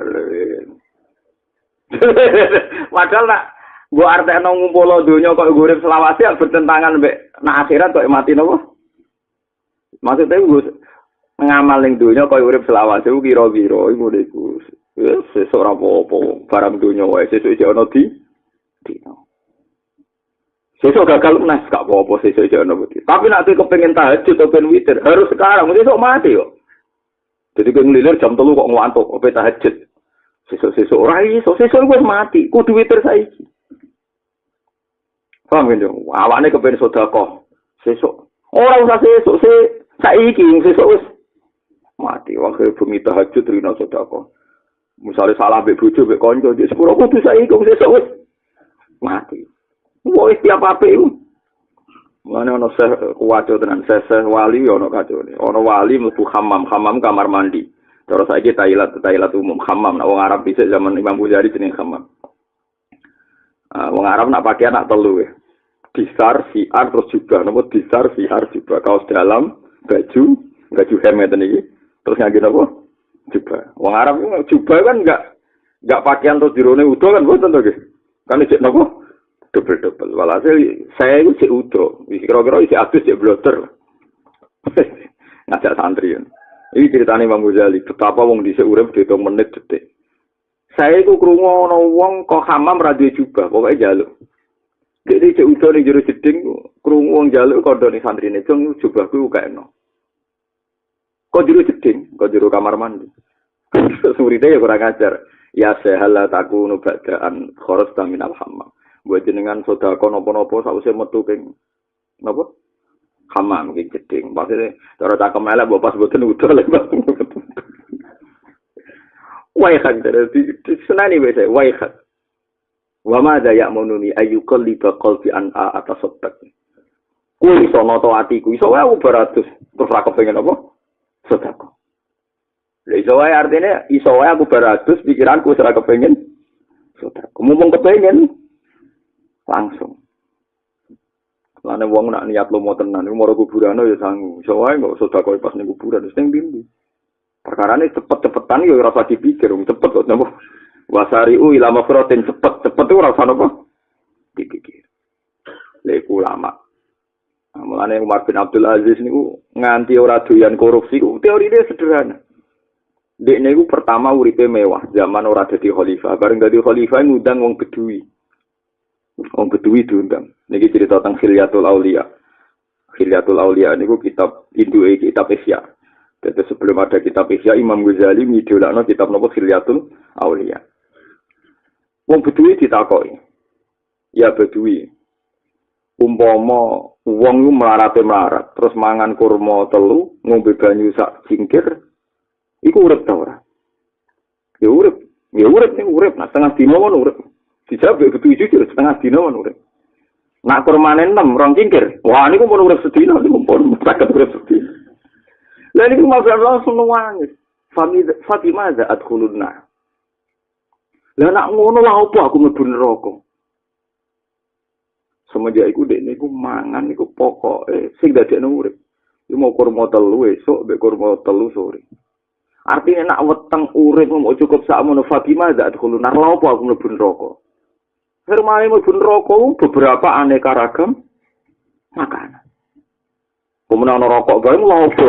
Padahal nak gua artekno ngumpul donya kok urip selawase bertentangan mbek nak akhirat kok mati napa? Maksudnya gue ngamal ning donya kok urip selawase ku kira-kira iku niku. Wis sesuk ora apa-apa, barang donya wae sesuk iki ana di dino. Sesuk gagal menas gak apa-apa sesuk iki ana bukti. Tapi nek kowe kepengin tahajud atau ben witir, harus sekarang, sesuk mati kok. Jadi kowe nglilir jam telu kok ngantuk, opo tahajud. Sesuk-sesuk ora iso, sesuk wis mati, kudu witir saiki. Paham kan yo? Awane kepengin sedekah. Sesuk. Ora usah sesuk, se saiki sesuk wis mati. Wae bumi tahajud rino sedekah. Misale salah mbek bojo mbek kanca, iki sepuro kudu saiki sesuk wis mati. Woi tiap apa itu? Mana ono seh kuwaco tenan seh wali ono kacone. Ono wali mlebu hammam, hammam kamar mandi. Terus saiki tailat, tailat umum hammam. Nak wong Arab bisa zaman Imam Ghazali jeneng hammam. Ah wong Arab nak pakaian nak telu. Disar, siar terus juga napa disar, siar juga kaos dalam, baju, baju hem ngeten iki. Terus ngangge napa? Jubah. Wong Arab itu jubah kan enggak enggak pakaian terus dirone udo kan mboten to nggih. Kan cek napa? Double-double. Walhasil saya itu cek udo. Kira-kira isi adus cek bloter. Ngajak santri kan. Ini ceritanya Imam Ghazali, betapa wong dhisik urip diitung menit detik. Saya iku krungu ana wong kok hamam ra duwe jubah, pokoke njaluk. Jadi cek udo ning jero jeding krungu wong njaluk kandhane santrine, "Jong jubahku gak eno." Kok jero jeding, kok jero kamar mandi. Muridnya ya kurang ajar. Ya sehala takunu ba'daan kharas minal hammam. Buat jenengan sedekah napa-napa sawise metu ping napa? Hamam iki jeding. Maksudnya cara cakem elek mbok pas mboten udo lek. Wai khan terus senani wis wai khan. Wa ma da ya'mununi ayyuqalliba qalbi an atasaddaq. Kuwi iso nata atiku, iso wae aku beratus terus ra kepengin apa? Sedekah. Lha iso wae artine iso wae aku beratus pikiranku ora kepengin sedekah. Mumpung kepengin langsung. Lane wong nak niat lomo tenan iku maro kuburan ya sangu. Iso wae kok sedekah pas ning kuburan wis ning ndi. Perkarane cepet-cepetan yo ora usah dipikir, cepet kok napa. Wasari'u ila mafratin cepet-cepet ora usah napa dipikir. Lek ulama. Mulane Umar bin Abdul Aziz niku nganti ora doyan korupsi ku teorine sederhana. Dek niku pertama uripe mewah, zaman ora dadi khalifah. Bareng dadi khalifah ngundang wong Bedui. Wong Bedui diundang. Niki cerita tentang Khilyatul Aulia. Khilyatul Aulia niku kitab Hindu kitab Asia. Jadi sebelum ada kitab Ihya, Imam Ghazali ngidolakno kitab napa Khilyatul Aulia. Wong Bedui ditakoki. Ya Bedui. Umpama wong ku melarat-melarat, terus mangan kurma telu, ngombe banyu sak cingkir, iku urip ta ora? Ya urip. Ya urip ning urip, nah setengah dina mon urip. Dijawab Bedui jujur, setengah dina mon urip. Nak kurmane enam rong cingkir. Wah niku pun urip sedina, niku pun saged urip sedina. Lah niku maksud langsung nangis. Fatimah za adkhulunna. Lah nak ngono lah apa aku mlebu neraka. Semenjak iku dek niku mangan niku pokoke sing dadekno urip. Iku mau kurma telu esuk mbek kurma telu sore. Artinya nak weteng urip mau cukup sakmono Fatimah za adkhulunna. Lah apa aku mlebu neraka. Firmane mlebu neraka beberapa aneka ragam makanan. Kemudian ana rokok bae ngopo.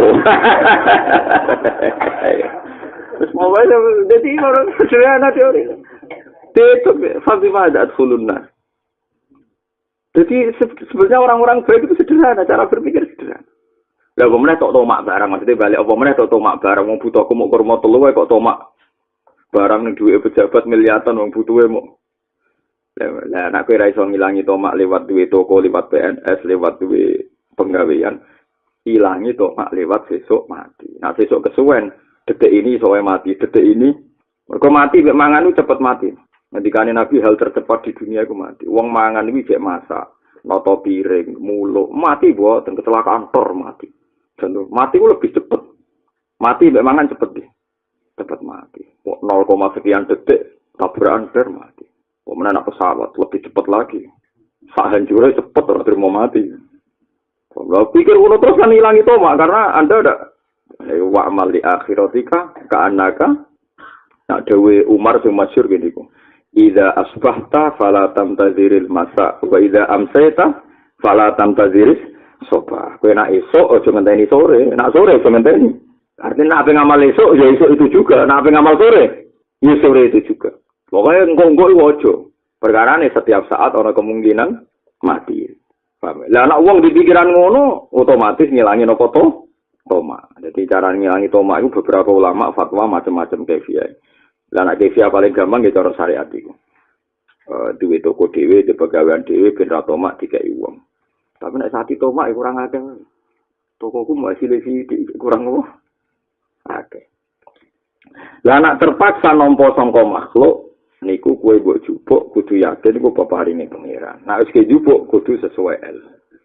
Terus mau wae dadi orang sederhana teori. Tetep Fatimah ada khulunna. Jadi sebenarnya orang-orang baik itu sederhana, cara berpikir sederhana. Lah apa meneh tok tomak barang maksudnya balik apa meneh tok tomak barang wong butuh aku mau kurma telu wae kok tomak. Barang ning duwe pejabat miliatan wong butuhe mau. Lah nek kowe ra iso ngilangi tomak lewat duwe toko, lewat P N S, lewat duwe penggawean. Hilangi tomak lewat sesuk mati. Nah sesuk kesuwen, detik ini soalnya mati, detik ini mereka mati, mangan itu cepat mati. Ketika Nabi hal tercepat di dunia itu mati. Uang mangan itu cek masak, noto piring, muluk, mati buat dan kecelakaan tor mati. Contoh, mati itu lebih cepat. Mati mangan cepat deh, cepat mati. nol, sekian detik tabrakan ber mati. Kemudian anak pesawat lebih cepat lagi. Sahan jure cepat orang terima mati. Kalau pikir uno terus kan hilang itu mak karena anda ada wa amal di akhiratika ka annaka nak dewe Umar sing masyhur gini ku idza asbahta fala tamtaziril masa wa idza amsayta fala tamtaziris soba kowe nak esuk aja ngenteni sore nak sore aja ngenteni artinya nak ngamal esuk ya esuk itu juga nak ngamal sore ya sore itu juga pokoknya engko-engko iku aja perkarane setiap saat ana kemungkinan mati. Lah anak uang di pikiran ngono otomatis ngilangin apa to? Toma. Jadi cara ngilangi toma itu beberapa ulama fatwa macam-macam kefiah. Lah anak kefiah paling gampang ya cara syariat iku. Eh duwe toko dhewe, di pegawaian dhewe ben ra toma dikai wong. Tapi nek sati toma iku kurang akeh. Tokoku masih sithik kurang apa? Akeh. Lah anak terpaksa nampa sangka makhluk niku kowe mbok jupuk kudu yakin iku peparine pangeran. Nek wis jupuk kudu sesuai el.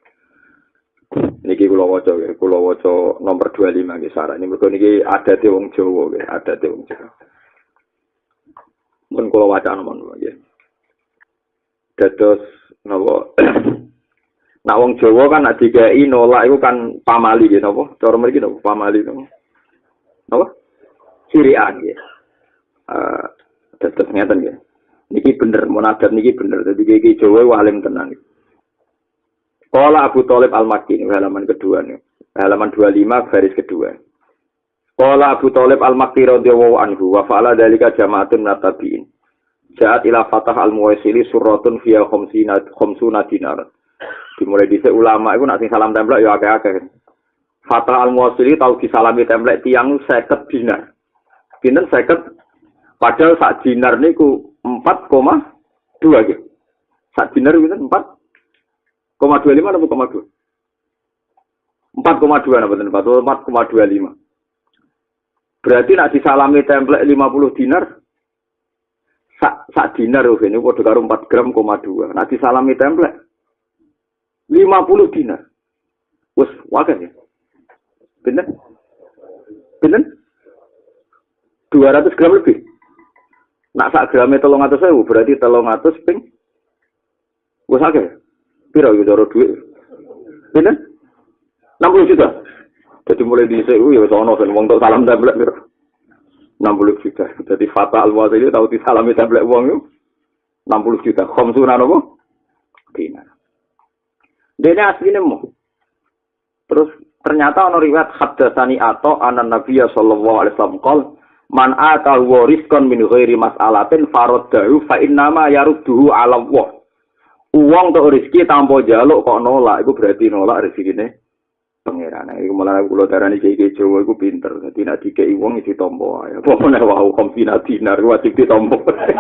Niki kula waca, kula waca nomor dua puluh lima nggih saran. Mergo niki adate wong Jawa nggih, adate wong Jawa. Mun kula waca nomor nggih. Dados napa Nak wong Jawa kan nak dikai nolak iku kan pamali gitu apa? Cara mriki napa pamali napa? Napa? Sirian ya. Eh tetep ngeten ya. Niki bener munadat niki bener. Dadi iki Jawa alim tenan. Qala Abu Thalib Al-Makki halaman kedua nih. Halaman dua puluh lima garis kedua. Qala Abu Thalib Al-Makki radhiyallahu anhu wa fa'ala dzalika jama'atun natabiin. Ja'at ila Fatah Al-Muwaisili suratun fiya khamsina khamsuna dinar. Dimulai dhisik ulama iku nak sing salam templek ya akeh-akeh. Fatah Al-Muwaisili tau disalami templek tiyang lima puluh dinar. Pinten lima puluh padahal sak dinar niku empat koma dua gitu. Sak dinar pinten empat koma dua lima atau empat koma dua? empat koma dua napa bener empat koma dua lima. Berarti nak disalami template lima puluh dinar sak sak dinar lho ini padha karo empat gram koma dua. Nak disalami template lima puluh dinar. Wes wae ya. Bener? Bener? dua ratus gram lebih. Nak sak grame tiga ratus ribu berarti tiga ratus ping wes akeh. Piro iki cara dhuwit? Bener? enam puluh juta. Jadi mulai dhisik ya wis ana sing wong tok salam templek piro? enam puluh juta. Jadi Fatah Al-Muwaisili tau disalami templek wong yo enam puluh juta. Khamsuna napa? Dinar. Dene asline mo. Terus ternyata ana riwayat hadatsani ato anan Nabiya sallallahu alaihi wasallam qol man ata wariskan min ghairi mas'alatin faraddahu fa innama yarudduhu 'ala Allah. Uang untuk rezeki tanpa jaluk kok nolak, itu berarti nolak rezekine pangeran. Iku malah kula darani iki Jawa iku pinter. Dadi nek dikeki wong iki ditampa ae. Apa meneh wae khamsina dinar wajib ditampa.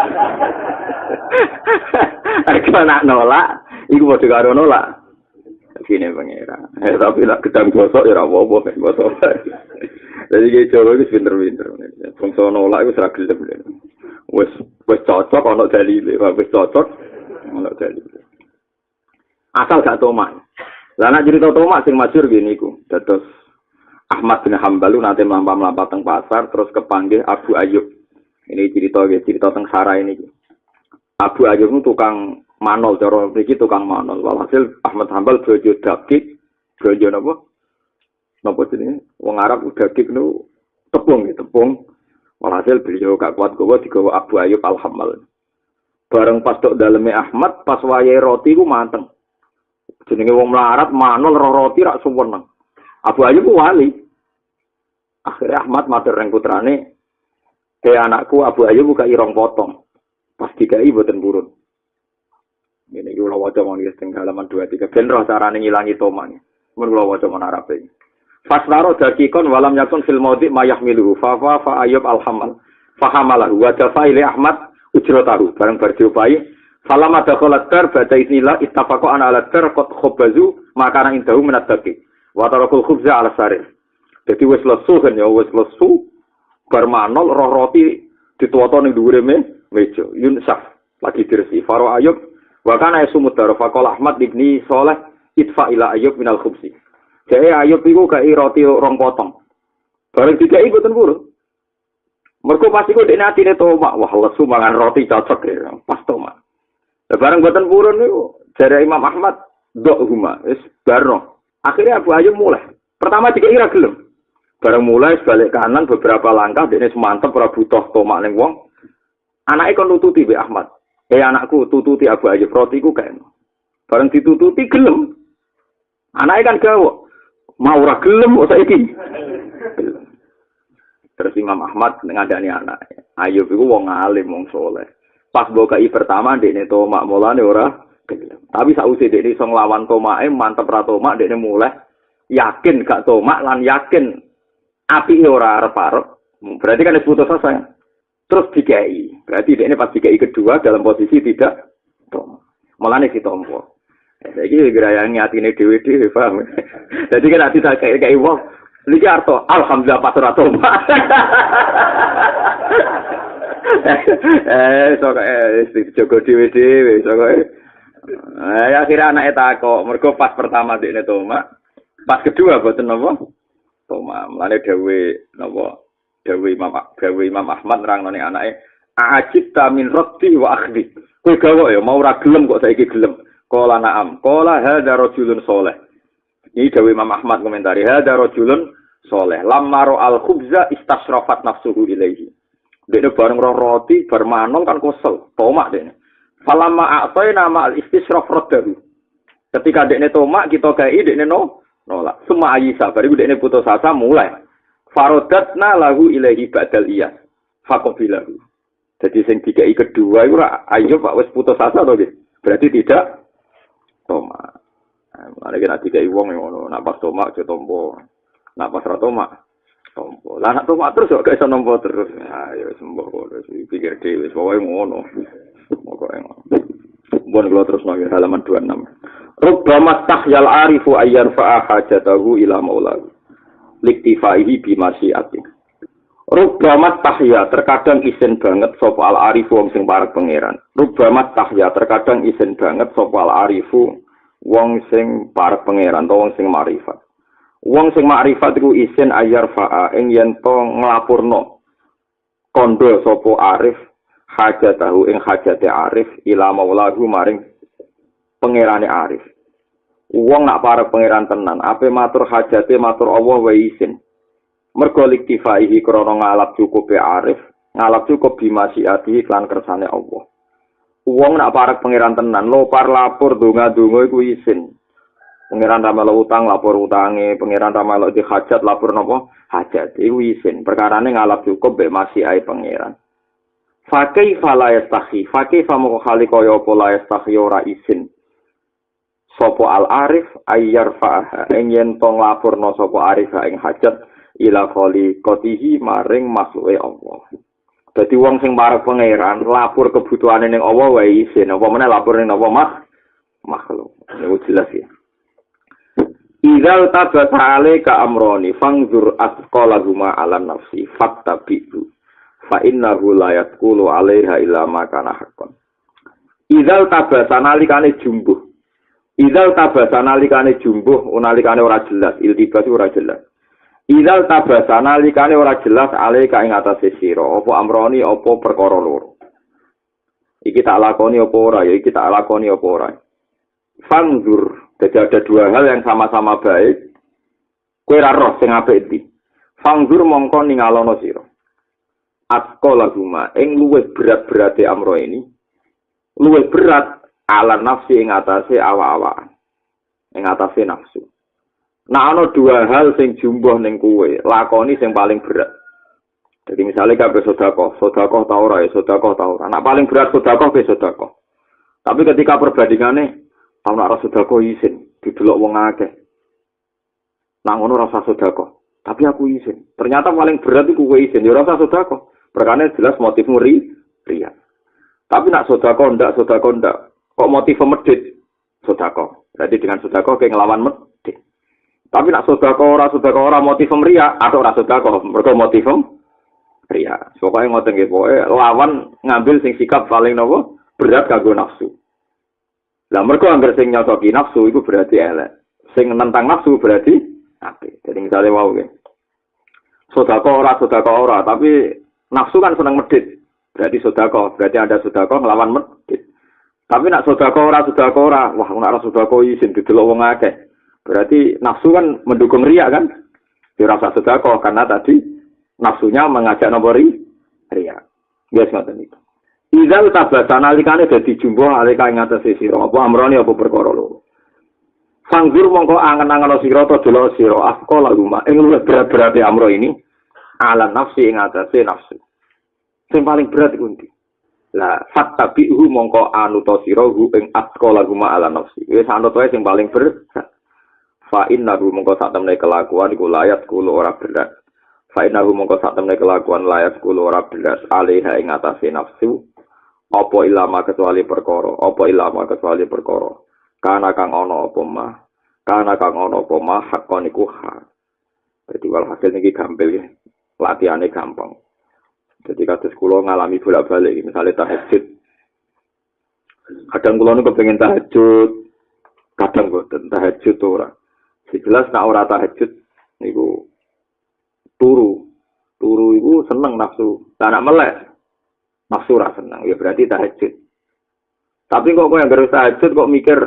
Arek nak nolak, iku padha karo nolak. Rezekine pangeran. Eh tapi lek gedang gosok ya ora apa-apa gosok. Dadi iki Jawa iku pinter-pinter. Wong nolak iku ora gelem. Wis wis cocok ana dalile, wis cocok ana dalile. Asal gak tomak. Lah nek cerita tomak sing masyhur ngene iku. Dados Ahmad bin Hambal nate mlampah-mlampah teng pasar terus kepanggih Abu Ayyub. Ini cerita nggih, cerita teng Sarai niki. Abu Ayyub itu tukang manol, cara mriki tukang manol. Walhasil Ahmad Hambal bojo daging, bojo napa? Napa jenenge? Wong Arab daging niku tepung nggih, tepung. Walhasil beliau gak kuat gowo digawa Abu Ayyub Al-Hammal. Bareng pas tok daleme Ahmad pas wayahe roti ku manteng. Jenenge wong melarat manul roh roti rak suweneng. Abu Ayyub wali. Akhirnya Ahmad matur nang putrane, "He anakku Abu Ayyub buka irong potong." Pas dikai boten purun. Ngene iki kula waca mawon iki teng halaman dua puluh tiga ben roh carane ngilangi toman. Mun kula waca mon Arabe. Fasnaro dakikon walam yakun fil maudi mayahmilu fa fa fa Ayyub al-Hamal. Fahamalahu wa dafa ila Ahmad ujratahu bareng berdiopai. Falama dakhalat dar ba'da isnillah ittafaqo ana ala dar qad khabazu makana indahu min at-taqi wa tarakul khubza ala sarir. Dadi wis lesu kan ya wis lesu bar manol roh roti dituwoto ning dhuwure meja yunsaf lagi diresi Faro Ayub wa kana yasumut dar faqala Ahmad ibni Saleh itfa ila Ayub minal khubzi. Jae Ayub iku gawe roti rong potong. Bareng dikai boten purun. Mergo pas iku dekne atine tomak wah lesu mangan roti cocok ya pas tomak. Barang buatan purun itu dari Imam Ahmad dok huma es barno. Akhirnya Abu Ayyub mulai. Pertama tiga ira gelem. Barang mulai sebalik kanan beberapa langkah dene semantep ora butuh tomak ning wong. Anake kon nututi be Ahmad. Eh anakku tututi Abu Ayyub rotiku kae. Barang ditututi gelem. Anake kan gawe. Mau ora gelem kok saiki. Terus Imam Ahmad ngandani anake. Ayyub iku wong alim wong saleh. Pas bokai pertama dekne tomak mulane ora gelem. Tapi sakwise dekne iso nglawan tomake mantep ra tomak dekne mulai yakin gak tomak lan yakin apike ora arep-arep. Berarti kan putus asa. Terus dikai. Berarti dekne pas dikai kedua dalam posisi tidak tomak. Mulane ditompo. Saiki gerayane atine dhewe-dhewe paham. Dadi kan ati tak kai wong niki arto alhamdulillah pas ora tomak. eh sok eh Joko dhewe-dhewe sok eh akhirnya anake takok mergo pas pertama dekne tomak pas kedua boten napa tomak mlane dawuh napa dawuh Imam dawuh Imam Ahmad nerangno anake ajib ta min raddi wa akhdi kowe gawe ya mau ora gelem kok saiki gelem Qala na'am. Qala hadza rajulun sholih. Ini dawuh Imam Ahmad komentari hadza rajulun sholih. Lamma al khubza istasyrafat nafsuhu ilaihi. Dene bareng roh roti bermanong kan kesel. Tomak dene. Falamma a'tayna ma al istisyraf raddahu. Ketika dekne tomak kita kei dekne no nolak. Semua ayisa bariku dekne putus asa mulai. Farodatna lahu ilaihi ba'dal iyas. Faqabilahu. Jadi sing dikai kedua iku ayo Pak wis putus asa to nggih. Berarti tidak tomak. Nah, lagi nek dikai wong ngono, nek pas tomak aja tompo. Nek pas ra tomak tompo. Lah nek tomak terus kok iso nompo terus. Ha ya sembuh kok pikir dhewe wis pokoke ngono. Pokoke ngono. Bon kula terus nang halaman dua puluh enam. Rubbama tahyal arifu ayyan fa'a hajatahu ila maulahu. Liktifaihi bimasyiati. Rubbama tahya terkadang isin banget sapa al arifu wong sing parek pangeran. Rubbama tahya terkadang isin banget sapa al arifu wong sing parek pangeran utawa wong sing makrifat. Wong sing makrifat iku isin ayar fa'a ing yen to nglapurno kondo sapa arif hajatahu ing hajate arif ila maulahu maring pangerane arif. Wong nak parek pangeran tenan, ape matur hajate matur Allah wa isin. Mergo liktifaihi krana ngalap cukup e arif, ngalap cukup bimasyiati lan kersane Allah. Wong nak parek pangeran tenan, lopar lapor donga-donga iku isin. Pangeran ra melok utang lapor utange, pangeran ra melok di hajat lapor napa? Hajat iku isin. Perkarane ngalap cukup be masyiai pangeran. Fa kaifa la yastahi, fa kaifa moko khali kaya apa la yastahi ora isin. Sopo al arif ayyar fa'ah ing yen to nglapurna sapa arif ing hajat ila khali qatihi maring makhluke Allah. Dadi wong sing parek pangeran lapor kebutuhane ning Allah wae isin, apa meneh lapor ning apa mak makhluk. Niku jelas ya. Idzal tabata alaika amroni fangzur asqalahuma ala nafsi fattabi'u fa innahu la yaqulu 'alaiha illa ma kana haqqan. Idzal tabata nalikane jumbuh. Idzal tabata nalikane jumbuh nalikane ora jelas, iltibas ora jelas. Idzal tabata nalikane ora jelas alaika ing atase sira apa amroni apa perkara loro. Iki tak lakoni apa ora ya iki tak lakoni apa ora. Fangzur, jadi ada dua hal yang sama-sama baik. Kowe ra roh sing apik iki. Fangzur mongko ningalono sira. Atqala guma ing luwih berat-berate amro ini. Luwih berat ala nafsi ing atase awak-awakan. Ing atase nafsu. Nah ana dua hal sing jumbuh ning kowe, lakoni sing paling berat. Jadi misalnya kabeh sedekah, sedekah ta ora ya, sedekah ta ora. Nek paling berat sedekah ke sedekah. Tapi ketika perbandingane ta ora sedekah isin, didelok wong akeh. Nang ngono rasa sedekah, tapi aku isin. Ternyata paling berat iku kowe isin, ya rasa sedekah. Perkane jelas motif muri riya. Tapi nak sedekah ndak, sedekah ndak. Kok motif medhit? Sedekah. Berarti dengan sedekah ke nglawan medhit. Tapi nak sedekah ora sedekah ora motif riya, atau ora sedekah mergo motif riya. Pokoke ngoten nggih, pokoke lawan ngambil sing sikap paling nopo berat kanggo nafsu. Lah mergo anggere sing nyocoki nafsu iku berarti elek. Sing nentang nafsu berarti apik. Jadi misale wae nggih. Sedekah ora sedekah ora, tapi nafsu kan seneng medhit. Berarti sedekah, berarti ada sedekah nglawan medhit. Tapi nak sedekah ora sedekah ora, wah nek ora sedekah isin didelok wong akeh. Berarti nafsu kan mendukung riya kan? Dirasa sedekah karena tadi nafsunya mengajak nombori riya. Guys ngoten iki. Idzal tabasana likane dadi jumbo alika ing atase sira apa amrone apa perkara loro. Sanggur mongko angen-angen sira to delok sira afqala luma ing luwih berat-berate amro ini ala nafsi ing atase nafsu. Sing paling berat iku ndi? Lah fattabi'hu mongko anuta sira hu ing afqala luma ala nafsi. Wis anut wae sing paling berat. Fa innahu mongko sak temne kelakuan iku layat kulo ora berat. Fa innahu mongko sak temne kelakuan layat kulo ora berat alaiha ing atase nafsu. Apa ilama kecuali perkara, apa ilama kecuali perkara. Kana kang ana apa mah, kana kang ana apa mah hakon iku hak. Dadi wal hasil niki gampil ya. Latihane gampang. Jadi kados kula ngalami bolak-balik misale tahajud. Kadang kula niku kepengin tahajud, kadang boten tahajud ora. Jelas nek ora tahajud niku turu. Turu iku seneng nafsu. Lah nek melek nafsu ra seneng ya berarti tahajud. Tapi kok kowe yang terus tahajud kok mikir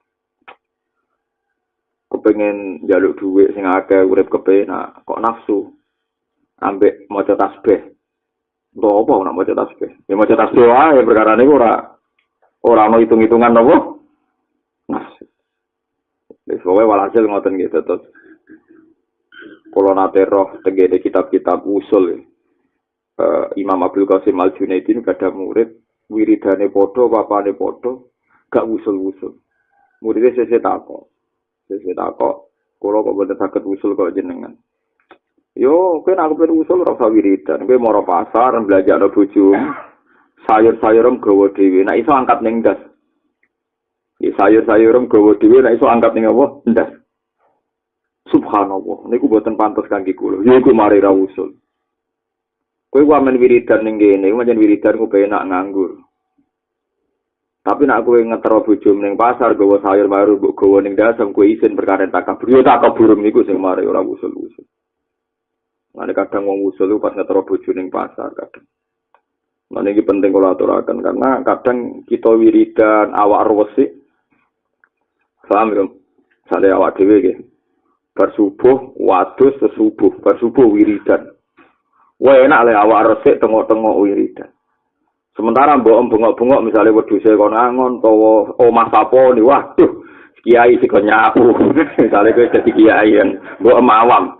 kepengen njaluk dhuwit sing akeh urip kepenak, kok nafsu. Ambek maca tasbih. Lho apa nak maca tasbih? Ya maca tasbih wae perkara niku ora ora ono hitung-hitungan apa? Nafsu. Wis wae walhasil ngoten gitu terus. Kula nate roh tegene kitab-kitab usul. Uh, Imam Abdul Qasim Al-Junaidi kada murid wiridane padha papane padha gak usul-usul. Muridé sesuk takok. Sesuk takok, kula kok boten saged usul kok jenengan. Yo, kowe nek pengen usul ora usah wiridan. Kowe mara pasar belajar bojo. Sayur-sayuram gawa dhewe. Nek iso angkat ning ndas. Iki sayur-sayuram gawa dhewe nek iso angkat ning apa? Ndas. Subhanallah, niku boten pantes kangge kula. Ya iku mari ra usul. Kowe wamen wiridan ning kene, iku pancen wiridan ku penak nganggur. Tapi nek kowe ngetero bojo ning pasar gawa sayur baru mbok gawa ning dasem kowe isin perkara takabur. Yo takabur niku sing mari ora usul-usul. Lan kadang wong usul ku pas ngetero bojo ning pasar kadang. Lan iki penting kula aturaken karena kadang kita wiridan awak resik. Paham yo? Sale awak dhewe iki. Bar subuh, wadus sesubuh, bar subuh wiridan. Wah enak le awak resik tengok-tengok wiridan. Sementara mbok bengok-bengok misalnya wedhuse kon angon utawa omah sapa ni waduh kiai sik nyapu. Misale kowe dadi kiai yang mbok awam.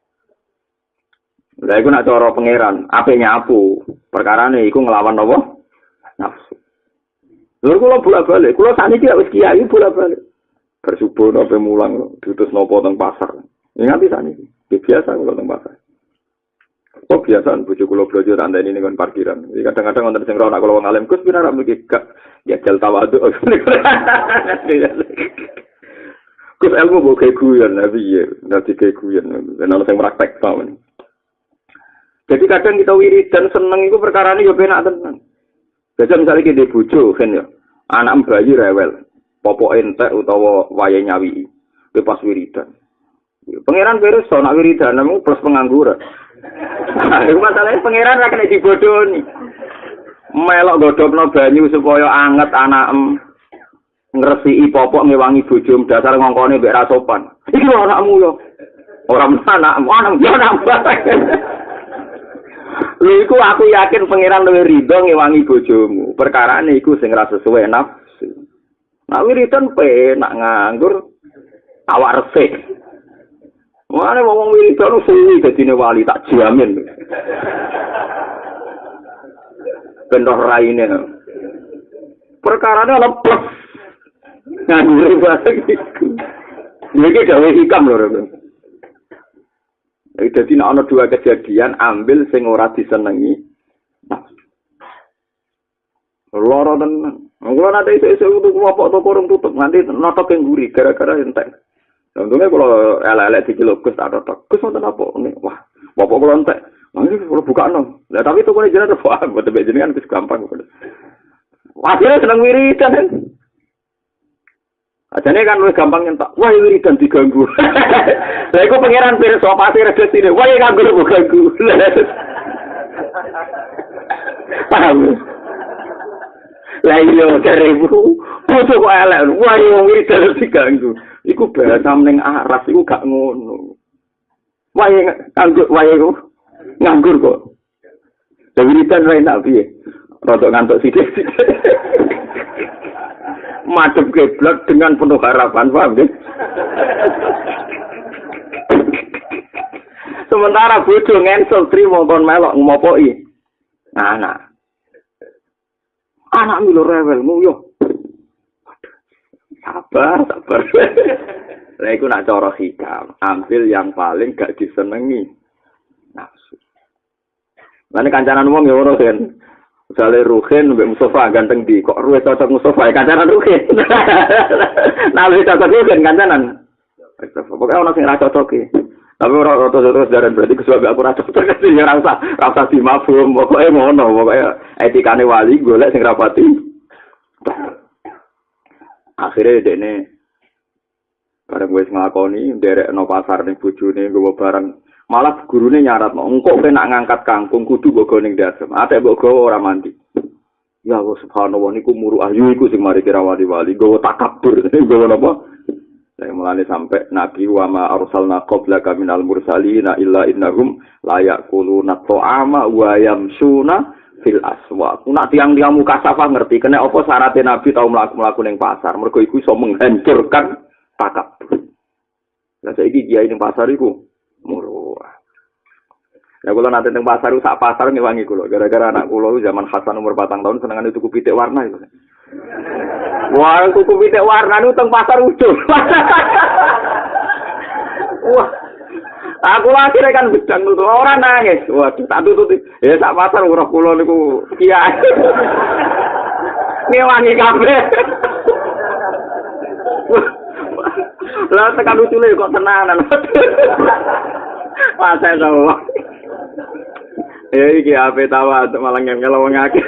Lah iku nak cara pangeran, ape nyapu. Perkarane iku nglawan apa? Nafsu. Lha kula bolak-balik, kula saniki wis kiai bolak-balik. Bersubuh ape mulang diutus napa teng pasar. Ingat saniki, biasa kula teng pasar. Oh biasaan bojo kula blojo tak andani ning parkiran. Jadi kadang-kadang wonten sing ora nak kula wong alim Gus pira rak mriki gak ya jal tawadhu. Gus ilmu mbok kayak guyon lah piye, dadi kayak guyon. Ana sing praktek pawon. Jadi kadang kita wiridan seneng iku perkarane yo penak tenan. Jajal misale ki ndek bojo kan yo. Anak bayi rewel, popok entek utawa wayahe nyawi. Kuwi pas wiridan. Pangeran beres so nak wiridan nemu plus pengangguran. Iku masalahnya pangeran ra kena dibodohi. Melok godhogno banyu supaya anget anakem. Ngresiki popok ngewangi bojo dasar ngongkone mbek ra sopan. Iki lho anakmu yo. Ora anakmu, anakmu anakmu. Lha iku aku yakin pangeran luwih rido ngewangi bojomu. Perkarane iku sing ra sesuai nafsu. Nak wiridan penak nganggur awak resik. Mana wong wiridan suwi dadine wali tak jamin. Bendoh raine. Perkarane lepas. Nganggur banget iku. Iki gawe hikam lho. Jadi ana dua kejadian ambil sing ora disenengi. Loro tenan. Kulo nate iso-iso tuku apa toko urung tutup nganti notok yang guri gara-gara entek. Untungnya kalau elek-elek diceluk Gus tak notok. Gus wonten apa? Wah, bapak kulo entek. Mangke kulo bukakno. Lah tapi tokone jenengan wah, boten jenengan wis gampang. Akhirnya seneng wiridan kan. Ajane kan luwih gampang nyentak. Wah, wiridan diganggu. Lah iku pangeran pirsa pasti redesine. Wah, ganggu kok ganggu. Paham. Lah iya seribu. Bodoh kok elek. Wah, wiridan diganggu. Iku bahasa ning aras iku gak ngono. Wah, nganggur, wah iku nganggur kok. Lah wiridan ra enak piye? Rodok ngantuk sithik. Madep geblek dengan penuh harapan, paham ya? Sementara bojo ngensel trimo kon melok ngopoki. Anak. Anak milo rewel nguyuh. Sabar, sabar. Lah iku nak cara hikam, ambil yang paling gak disenengi. Nafsu. Lan kancanan wong ya ora kan. Misalnya Ruhin, Mbak Mustafa ganteng di, kok Ruhin cocok Mustafa, ya kancanan Ruhin. Nah, lebih cocok Ruhin, kancanan. Pokoknya orang yang rasa cocok ya. Tapi orang cocok sejarah berarti kesuai aku rasa cocok. Ya rasa, rasa dimabum, pokoknya ngono, pokoknya etikane wali, gue liat yang rapati. Akhirnya dia ini, bareng gue ngelakoni, derek no pasar nih, bujune, gue bareng. Malah gurune nyarat no, engkau kena ngangkat kangkung kudu bogo ning dasem. Ate bogo ora mandi. Ya Allah subhanallah niku muru ahyu iku sing mari kira wali-wali gowo takabur gowo napa saya mulane sampai Nabi wa ma arsalna qablaka minal mursalina illa innahum la yaquluna ta'ama wa yamsuna fil aswaq. Nak tiang-tiang muka safa ngerti kena apa syaratnya Nabi tau mlaku-mlaku ning pasar mergo iku iso menghancurkan takabur. Lah saiki kiai ning pasar iku muru. Ya kula nanti teng pasar sak pasar ngewangi kula gara-gara anak kula zaman Hasan umur patang tahun senengane tuku pitik warna itu. Wah, tuku pitik warna niku teng pasar ujung. Wah. Aku akhirnya kan bedang nutu ora nangis. Waduh, tak tututi. Ya sak pasar ora kula niku kiai. Ngewangi kabeh. Lah tekan lucune kok tenanan. Masa to. Eh iki ape tawa malah ngel wong akeh.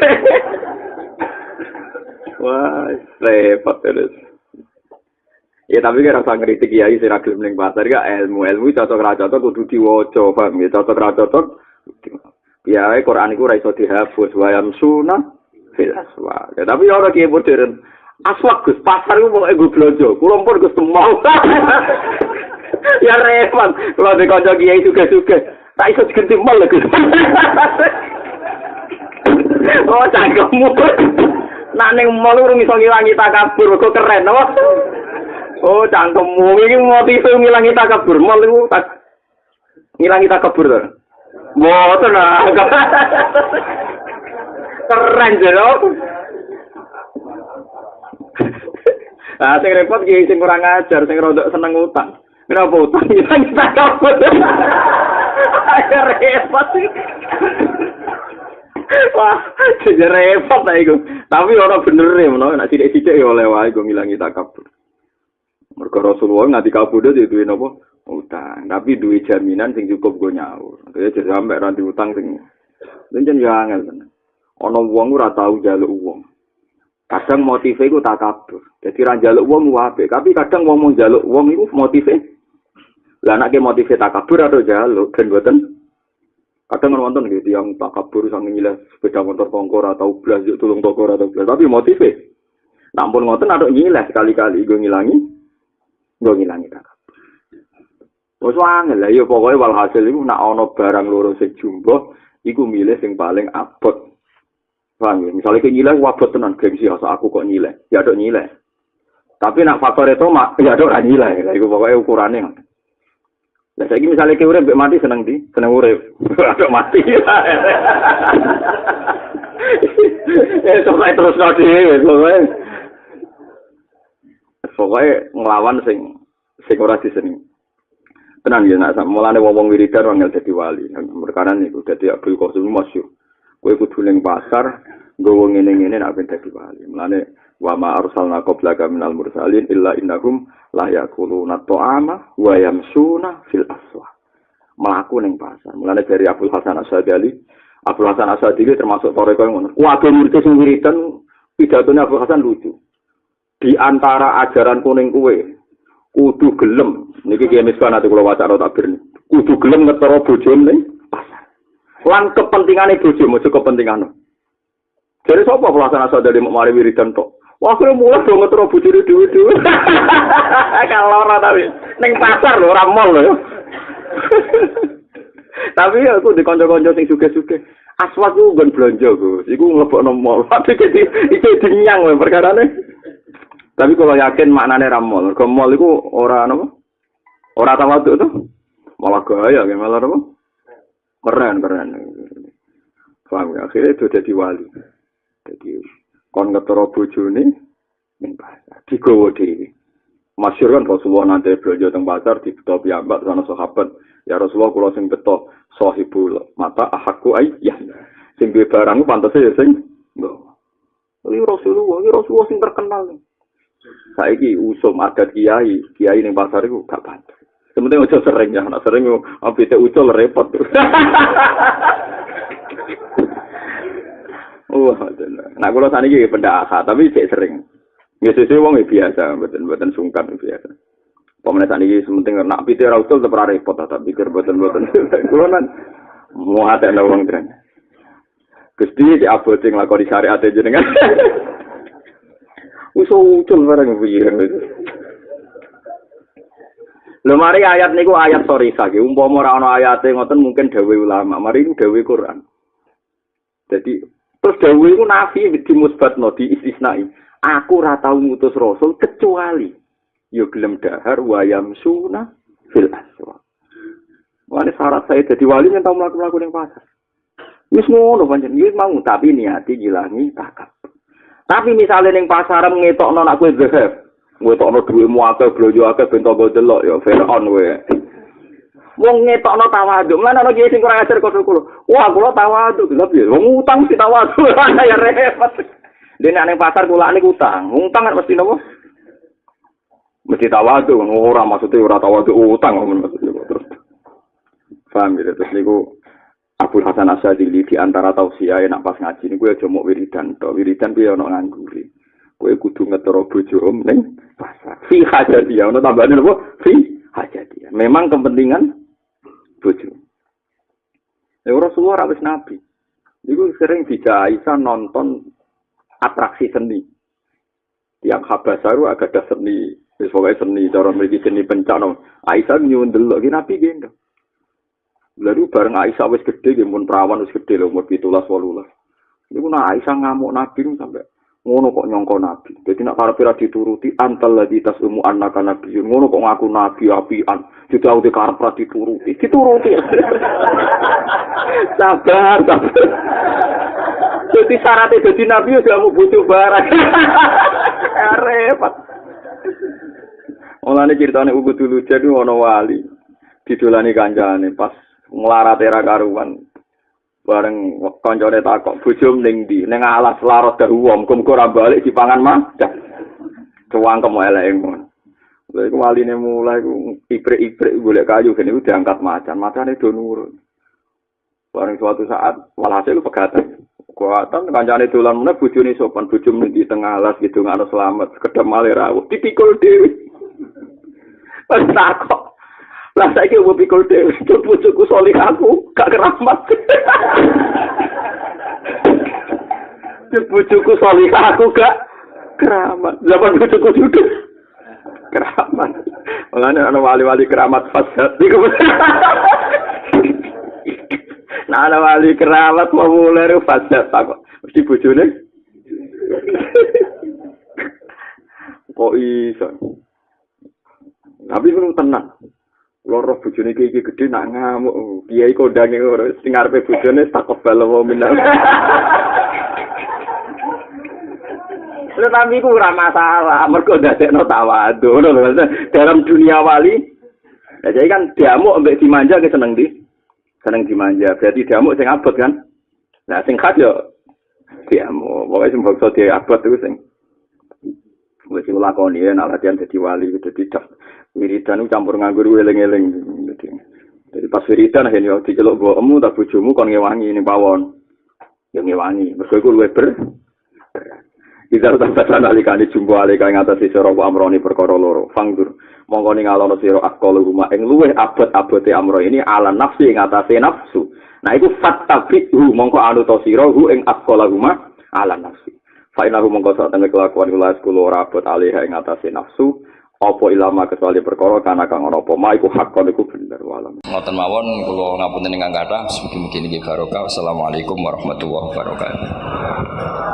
Wah, repot terus. Ya tapi kan rasa ngritik kiai sing ra gelem ning pasar ya ilmu-ilmu cocok ra cocok kudu diwaca, paham ya cocok ra cocok. Ya Quran iku ra iso dihapus wa yamsuna fil aswaq. Ya, tapi ora kiai modern. Aswaq Gus, pasar iku pokoke nggo blonjo. Kula pun Gus mau. Ya repot. Kalau di kanca kiai suge-suge tak iso diganti mal lho. Oh, cangkemmu. Nak ning mal urung iso ngilangi takabur, kok keren apa? Oh, cangkemmu iki motif ngilangi takabur. Mal iku tak ngilangi takabur to. Mboten ah. Keren jero. Ah, sing repot ki sing kurang ajar, sing rodok seneng utang. Kenapa utang ngilangi takabur? Ayo repot sih. Wah, jadi repot lah itu. Tapi orang bener ya, mana nak sidik-sidik ya oleh wae gue ngilangi takabur. Mereka Rasulullah nggak dikabur dia duit apa? Utang. Tapi duit jaminan sing cukup gue nyaur. Jadi jadi sampai ranti utang sing. Dan jangan jangan. Ono uang gue tahu jaluk uang. Kadang motifnya gue takabur. Jadi ran jaluk uang wape. Tapi kadang uang mau jaluk uang itu motifnya. Lah anake motive takabur atau jaluk ben mboten. Kadang nonton gitu yang takabur sang nyileh sepeda motor tongkor atau blas yuk tulung tongkor atau blas tapi motive. Nampun ngoten ada nyileh sekali-kali gue ngilangi. Gue ngilangi takabur. Wes angel lah ya pokoke walhasil iku nak ana barang loro sing jumbo iku milih sing paling abot. Paham ya? Misale ke nyileh wabot tenan gengsi asa aku kok nyileh. Ya dok nyileh. Tapi nak faktor itu mak ya dok ra nyileh. Lah iku pokoke ukurane ngoten. Lah saiki misale ke urip mati seneng di, seneng urip. Aduk mati. Eh sok terus kok dhewe pokoke. Pokoke nglawan sing sing ora diseneng. Tenan ya nek mulane wong wiridan wong dadi wali. Perkara niku dadi Abdul Qasim masyhur. Kowe kudu ning pasar nggowo ngene-ngene nek ben dadi wali. Mulane wa ma arsalna qablaka minal mursalin illa innahum la yaquluna ta'ama wa yamsuna fil aswaq. Mlaku ning pasar. Mulane dari Abdul Hasan Asy'adili, Abdul Hasan Asy'adili termasuk toreko ngono. Kuwi murid sing wiridan pidatone Abdul Hasan lucu. Di antara ajaran kuning kuwe kudu gelem niki kiye miskan ati kula waca takbir. Kudu gelem ngetara bojone ning pasar. Lan kepentingane bojo mojo kepentingane. Jadi sapa pelaksana sadari mau mari wiridan tok. Wah, kira mulai dong ngetro bujuri dhewe-dhewe. Kalau ora tapi ning pasar lho ora mall lho. Tapi aku di kanca-kanca sing sugih-sugih. Aswat ku nggon blonjo, Gus. Iku nglebokno mall. Tapi iki iki dinyang lho perkarane. Tapi kalau yakin maknane ra mall. Mergo mall iku ora napa? Ora tawaduk to. Malah gaya nggih malah napa? Keren-keren. Paham ya, akhirnya itu jadi wali. Jadi kon ngetoro bojone ning pasar digowo dhewe. Masyhur kan Rasulullah nanti belanja teng pasar dibeto piyambak sana sahabat. Ya Rasulullah kula sing beto sahibul mata ahakku ayyah. Sing duwe barang pantese ya sing nggo. Iki Rasulullah, iki Rasulullah sing terkenal. Saiki usum adat kiai, kiai ning pasar iku gak pantes. Sementing aja sering ya, nek sering apite ucul repot. Oh, nah kalau sana juga pendak tapi cek sering. Biasanya wong biasa, betul-betul sungkan biasa. Pemenang sana juga sementing nak pite rautul terpara repot, tapi pikir betul-betul. Kalau nan mau ada orang keren. Gusti di abote nglakoni syariat jenengan. Wis ucul bareng piye. Lho mari ayat niku ayat sorisa iki. Umpama ora ana ayate ngoten mungkin dawuh ulama. Mari niku dawuh Quran. Jadi terus dawuh iku nafi dimusbatno di istisnai. Aku ora tau ngutus rasul kecuali yo gelem dahar wayam suna fil aswa. Wani syarat saya jadi wali yang tau mlaku-mlaku ning pasar. Wis ngono pancen, wis mau tapi niati ngilangi takab. Tapi misalnya ning pasar ngetokno nak kowe zahab, ngetokno dhuwitmu akeh, blonjo akeh ben tanggo delok ya Firaun kowe. Wong ngetokno tawadhu, lan ana kiye sing kurang ajar kok kula. Wah, kula tawadhu, lha piye? Wong utang mesti tawadhu, ya repot. Dene ning pasar kula niku utang, utang kan mesti napa? Mesti tawadhu, ora maksudnya ora tawadhu utang maksudnya terus. Paham ya, terus niku Abdul Hasan Asyadili di antara tausiah nak pas ngaji niku aja mok wiridan to. Wiridan piye ana nganggure. Kowe kudu ngetoro bojomu ning pasar. Fi hajatiyah, ono tambahane napa? Fi hajatiyah. Memang kepentingan bojo. Ya Rasulullah wis nabi. Niku sering dijak Aisyah nonton atraksi seni. Tiap Habasaru agak ada seni, wis pokoke seni cara mriki seni pencak. Aisyah nyuwun delok iki nabi gendong. Lalu bareng Aisyah wis gede, dia pun perawan wis gede lho, umur pitulas wolulas. Niku nak Aisyah ngamuk nabi sampai ngono kok nyongko nabi. Jadi nak para pira dituruti antal ladzi tasumu annaka nabiyyun. Ngono kok ngaku nabi apian. Juga udah karep ra dituruti. Dituruti. Sabar, sabar. Jadi syaratnya jadi nabi udah mau butuh barang. Repot. Olane ceritane ugu dulu jadi ono wali. Didolani kancane pas nglarat era karuan bareng kancane takok bojom ning ndi ning alas larot dawuh muga ora balik dipangan madah cuwangkem eleke ngono lha iku waline mulai iku ibrik-ibrik golek kayu kene iku diangkat macan macane do nurun bareng suatu saat walhasil pegatan kuatan kancane dolan meneh bojone sopan bojom ning di tengah alas gitu ngono selamat kedem male rawuh dipikul dhewe pas takok lah saiki opo pikul dhewe bojoku solih aku gak keramat. Bojoku solih aku gak keramat. Zaman bojoku duduk keramat. Mulane ana wali-wali keramat fasad niku. Nah ana wali keramat populer fasad kok. Mesti bojone. Kok iso. Tapi ku tenang. Loro bojone iki gedhe nak ngamuk. Kiai kondange ora sing arepe bojone takobal wa minna. Tetapi ku ora masalah, mergo ndadekno tawadhu ngono lho. Dalam dunia wali. Ya jadi kan diamuk ambek dimanja ke seneng di. Seneng dimanja. Berarti diamuk sing abot kan. Nah sing khas yo diamuk. Pokoke sing bangsa diabot iku sing wis lakoni ya nak latihan dadi wali dadi dak. Wiridan campur nganggur eling-eling. Jadi pas wiridan akhirnya diceluk mbokmu ta bojomu kon ngewangi ning pawon. Ya ngewangi, mergo iku luwih ber. Izar tasan alikane jumbo alika ing atase sira wa amroni perkara loro. Fangdur mongko ningalono sira akal rumah ing luwih abot-abote amro ini ala nafsi ing atase nafsu. Nah iku fattabihu mongko anu to sira hu ing akal rumah ala nafsi. Fa inahu mongko sak temene kelakuan kula sekolah ora abot alih ing atase nafsu. Apa ilama kecuali perkara kana kang ana apa ma iku hakon iku bener walam. Ngoten mawon kula ngapunten ingkang kathah mugi-mugi niki barokah. Assalamualaikum warahmatullahi wabarakatuh.